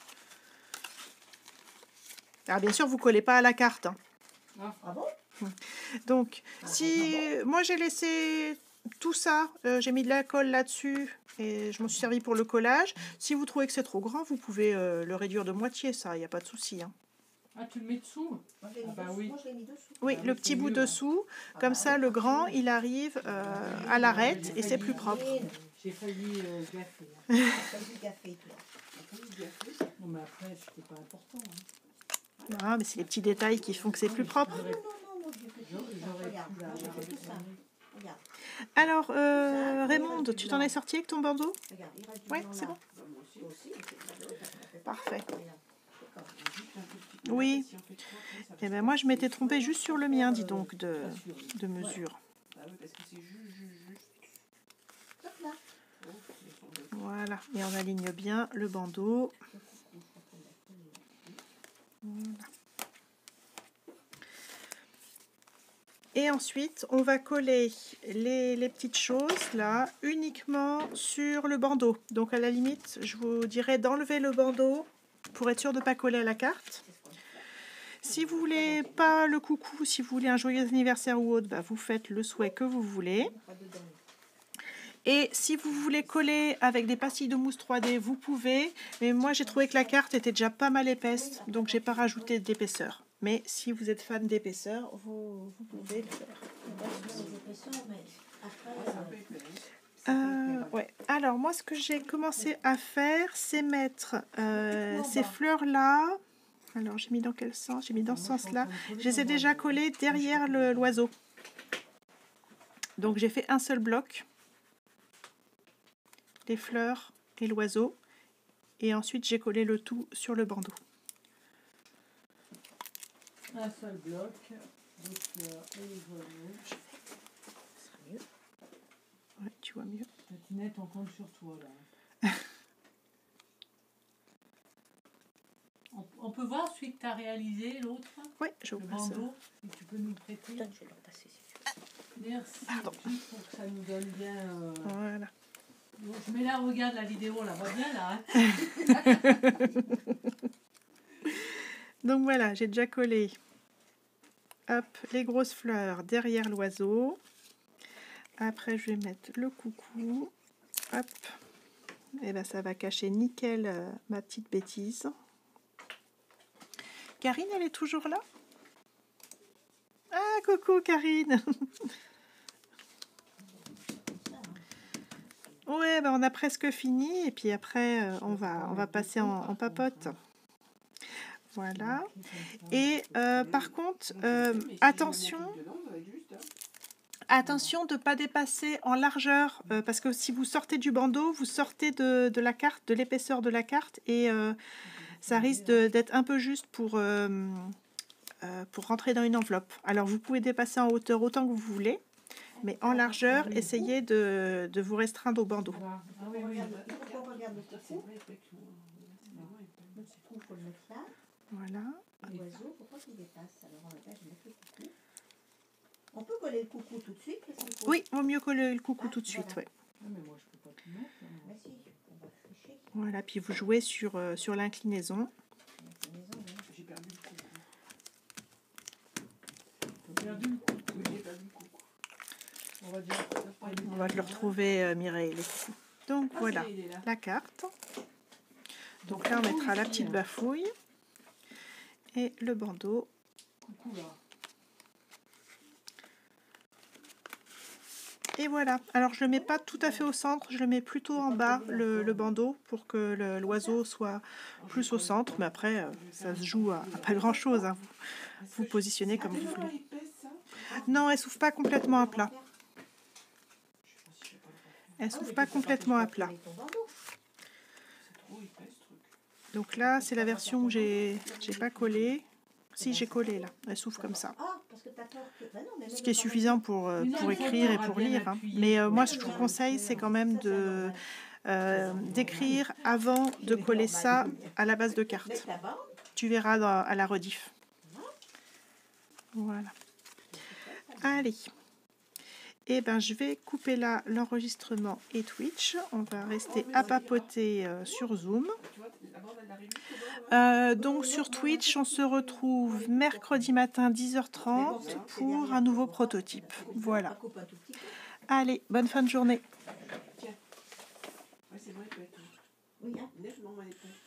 Alors, bien sûr, vous ne collez pas à la carte. Hein. Ah bon? Donc, si moi, j'ai laissé tout ça, euh, j'ai mis de la colle là-dessus et je m'en suis servi pour le collage. Si vous trouvez que c'est trop grand, vous pouvez euh, le réduire de moitié, ça, il n'y a pas de souci. Hein. Ah, tu le mets dessous? Moi, je l'ai mis, Ah bah dessous. oui. Moi, je l'ai mis dessous. Oui, Ah, le oui, petit c'est bout mieux, dessous. Ah Comme bah, ça, le grand, il arrive euh, à l'arête et c'est plus propre. J'ai failli euh, gaffer. Hein. T'as pas du café, toi. T'as pas du café. Non, mais après, c'était pas important. Hein. Ah, mais c'est les petits détails qui font que c'est plus propre. Non, non, non, moi, j'ai fait tout ça. Regarde, moi, j'ai fait tout ça. Regarde. Alors, euh, Raymond, tu t'en es sorti avec ton bandeau? Regarde, il reste du Oui, blanc c'est là. bon. Toi aussi, il fait de la dose, ça fait pas. Parfait. Regarde. D'accord. Oui. Si on fait trois, après, ça Eh fait ben moi, je m'étais trompée juste sur le mien, dis donc, de, de mesure. Ah oui, parce que c'est juste, juste, juste. Hop là. Oh, ils sont deux. Voilà. Et on aligne bien le bandeau. Voilà. Et ensuite, on va coller les, les petites choses là uniquement sur le bandeau. Donc à la limite, je vous dirais d'enlever le bandeau pour être sûr de ne pas coller à la carte. Si vous voulez pas le coucou, si vous voulez un joyeux anniversaire ou autre, bah, vous faites le souhait que vous voulez. Et si vous voulez coller avec des pastilles de mousse trois D, vous pouvez. Mais moi, j'ai trouvé que la carte était déjà pas mal épaisse, donc j'ai pas rajouté d'épaisseur. Mais si vous êtes fan d'épaisseur, vous, vous pouvez le faire. Euh, ouais. Alors moi, ce que j'ai commencé à faire, c'est mettre euh, ces fleurs-là. Alors j'ai mis dans quel sens? J'ai mis dans ce sens-là. Je les ai déjà collées derrière l'oiseau. Donc j'ai fait un seul bloc. Les fleurs et l'oiseau, et ensuite j'ai collé le tout sur le bandeau. Un seul bloc, les fleurs et les oiseaux. Ça sera mieux. Ouais, tu vois mieux. La Tinette, on compte sur toi là. on, on peut voir celui que tu as réalisé, l'autre? Oui, je le vois bandeau, ça. si tu peux nous le prêter. Je vais le repasser si tu veux. Merci, Pardon. juste pour que ça nous donne bien... Euh... Voilà. Bon, je mets là, regarde la vidéo, on la voit bien là. Hein. Donc voilà, j'ai déjà collé hop, les grosses fleurs derrière l'oiseau. Après, je vais mettre le coucou. Hop. Et ben ça va cacher nickel euh, ma petite bêtise. Karine, elle est toujours là? Ah, coucou Karine. Ouais, ben on a presque fini et puis après euh, on va on va passer en, en papote. Voilà. Et euh, par contre, euh, attention, attention de ne pas dépasser en largeur euh, parce que si vous sortez du bandeau, vous sortez de, de la carte, de l'épaisseur de la carte et euh, ça risque d'être un peu juste pour euh, euh, pour rentrer dans une enveloppe. Alors vous pouvez dépasser en hauteur autant que vous voulez. Mais en largeur, essayez de, de vous restreindre au bandeau. Ah oui, oui. Pourquoi on regarde le coucou? Le coucou, il faut le mettre là. Voilà. L'oiseau, pourquoi il dépasse? Alors on va faire, je vais mettre le coucou. On peut coller le coucou tout de suite? Oui, vaut mieux coller le coucou tout de suite. Ouais. Ah, mais moi, je peux pas tout mettre. Hein. Vas-y, on va tricher. Voilà, puis vous jouez sur, euh, sur l'inclinaison. J'ai perdu le coucou. J'ai perdu le coucou. Oui, j'ai perdu le coucou. On va dire. On va te le retrouver, euh, Mireille. Les coucous. Donc Ah, voilà, ça y est, il est là. la carte. Donc là, on mettra la petite bafouille et le bandeau. Coucou là. Et voilà. Alors, je le mets pas tout à fait au centre, je le mets plutôt en bas, le, le bandeau, pour que l'oiseau soit plus au centre. Mais après, euh, ça se joue à, à pas grand-chose. Hein. Vous, vous positionnez comme vous voulez. Non, elle s'ouvre pas complètement à plat. Elle s'ouvre pas complètement à plat. Donc là, c'est la version où j'ai j'ai pas collé. Si, j'ai collé là. Elle s'ouvre comme ça. Ce qui est suffisant pour, euh, pour écrire et pour lire. Hein. Mais euh, moi, ce que je vous conseille, c'est quand même de euh, d'écrire avant de coller ça à la base de carte. Tu verras dans, à la rediff. Voilà. Allez. Et ben, je vais couper là l'enregistrement et Twitch. On va rester à papoter euh, sur Zoom. Euh, donc sur Twitch, on se retrouve mercredi matin dix heures trente pour un nouveau prototype. Voilà. Allez, bonne fin de journée. Tiens. Ouais, c'est vrai, peut être. Oui, hein. Neige, maman, elle est prête.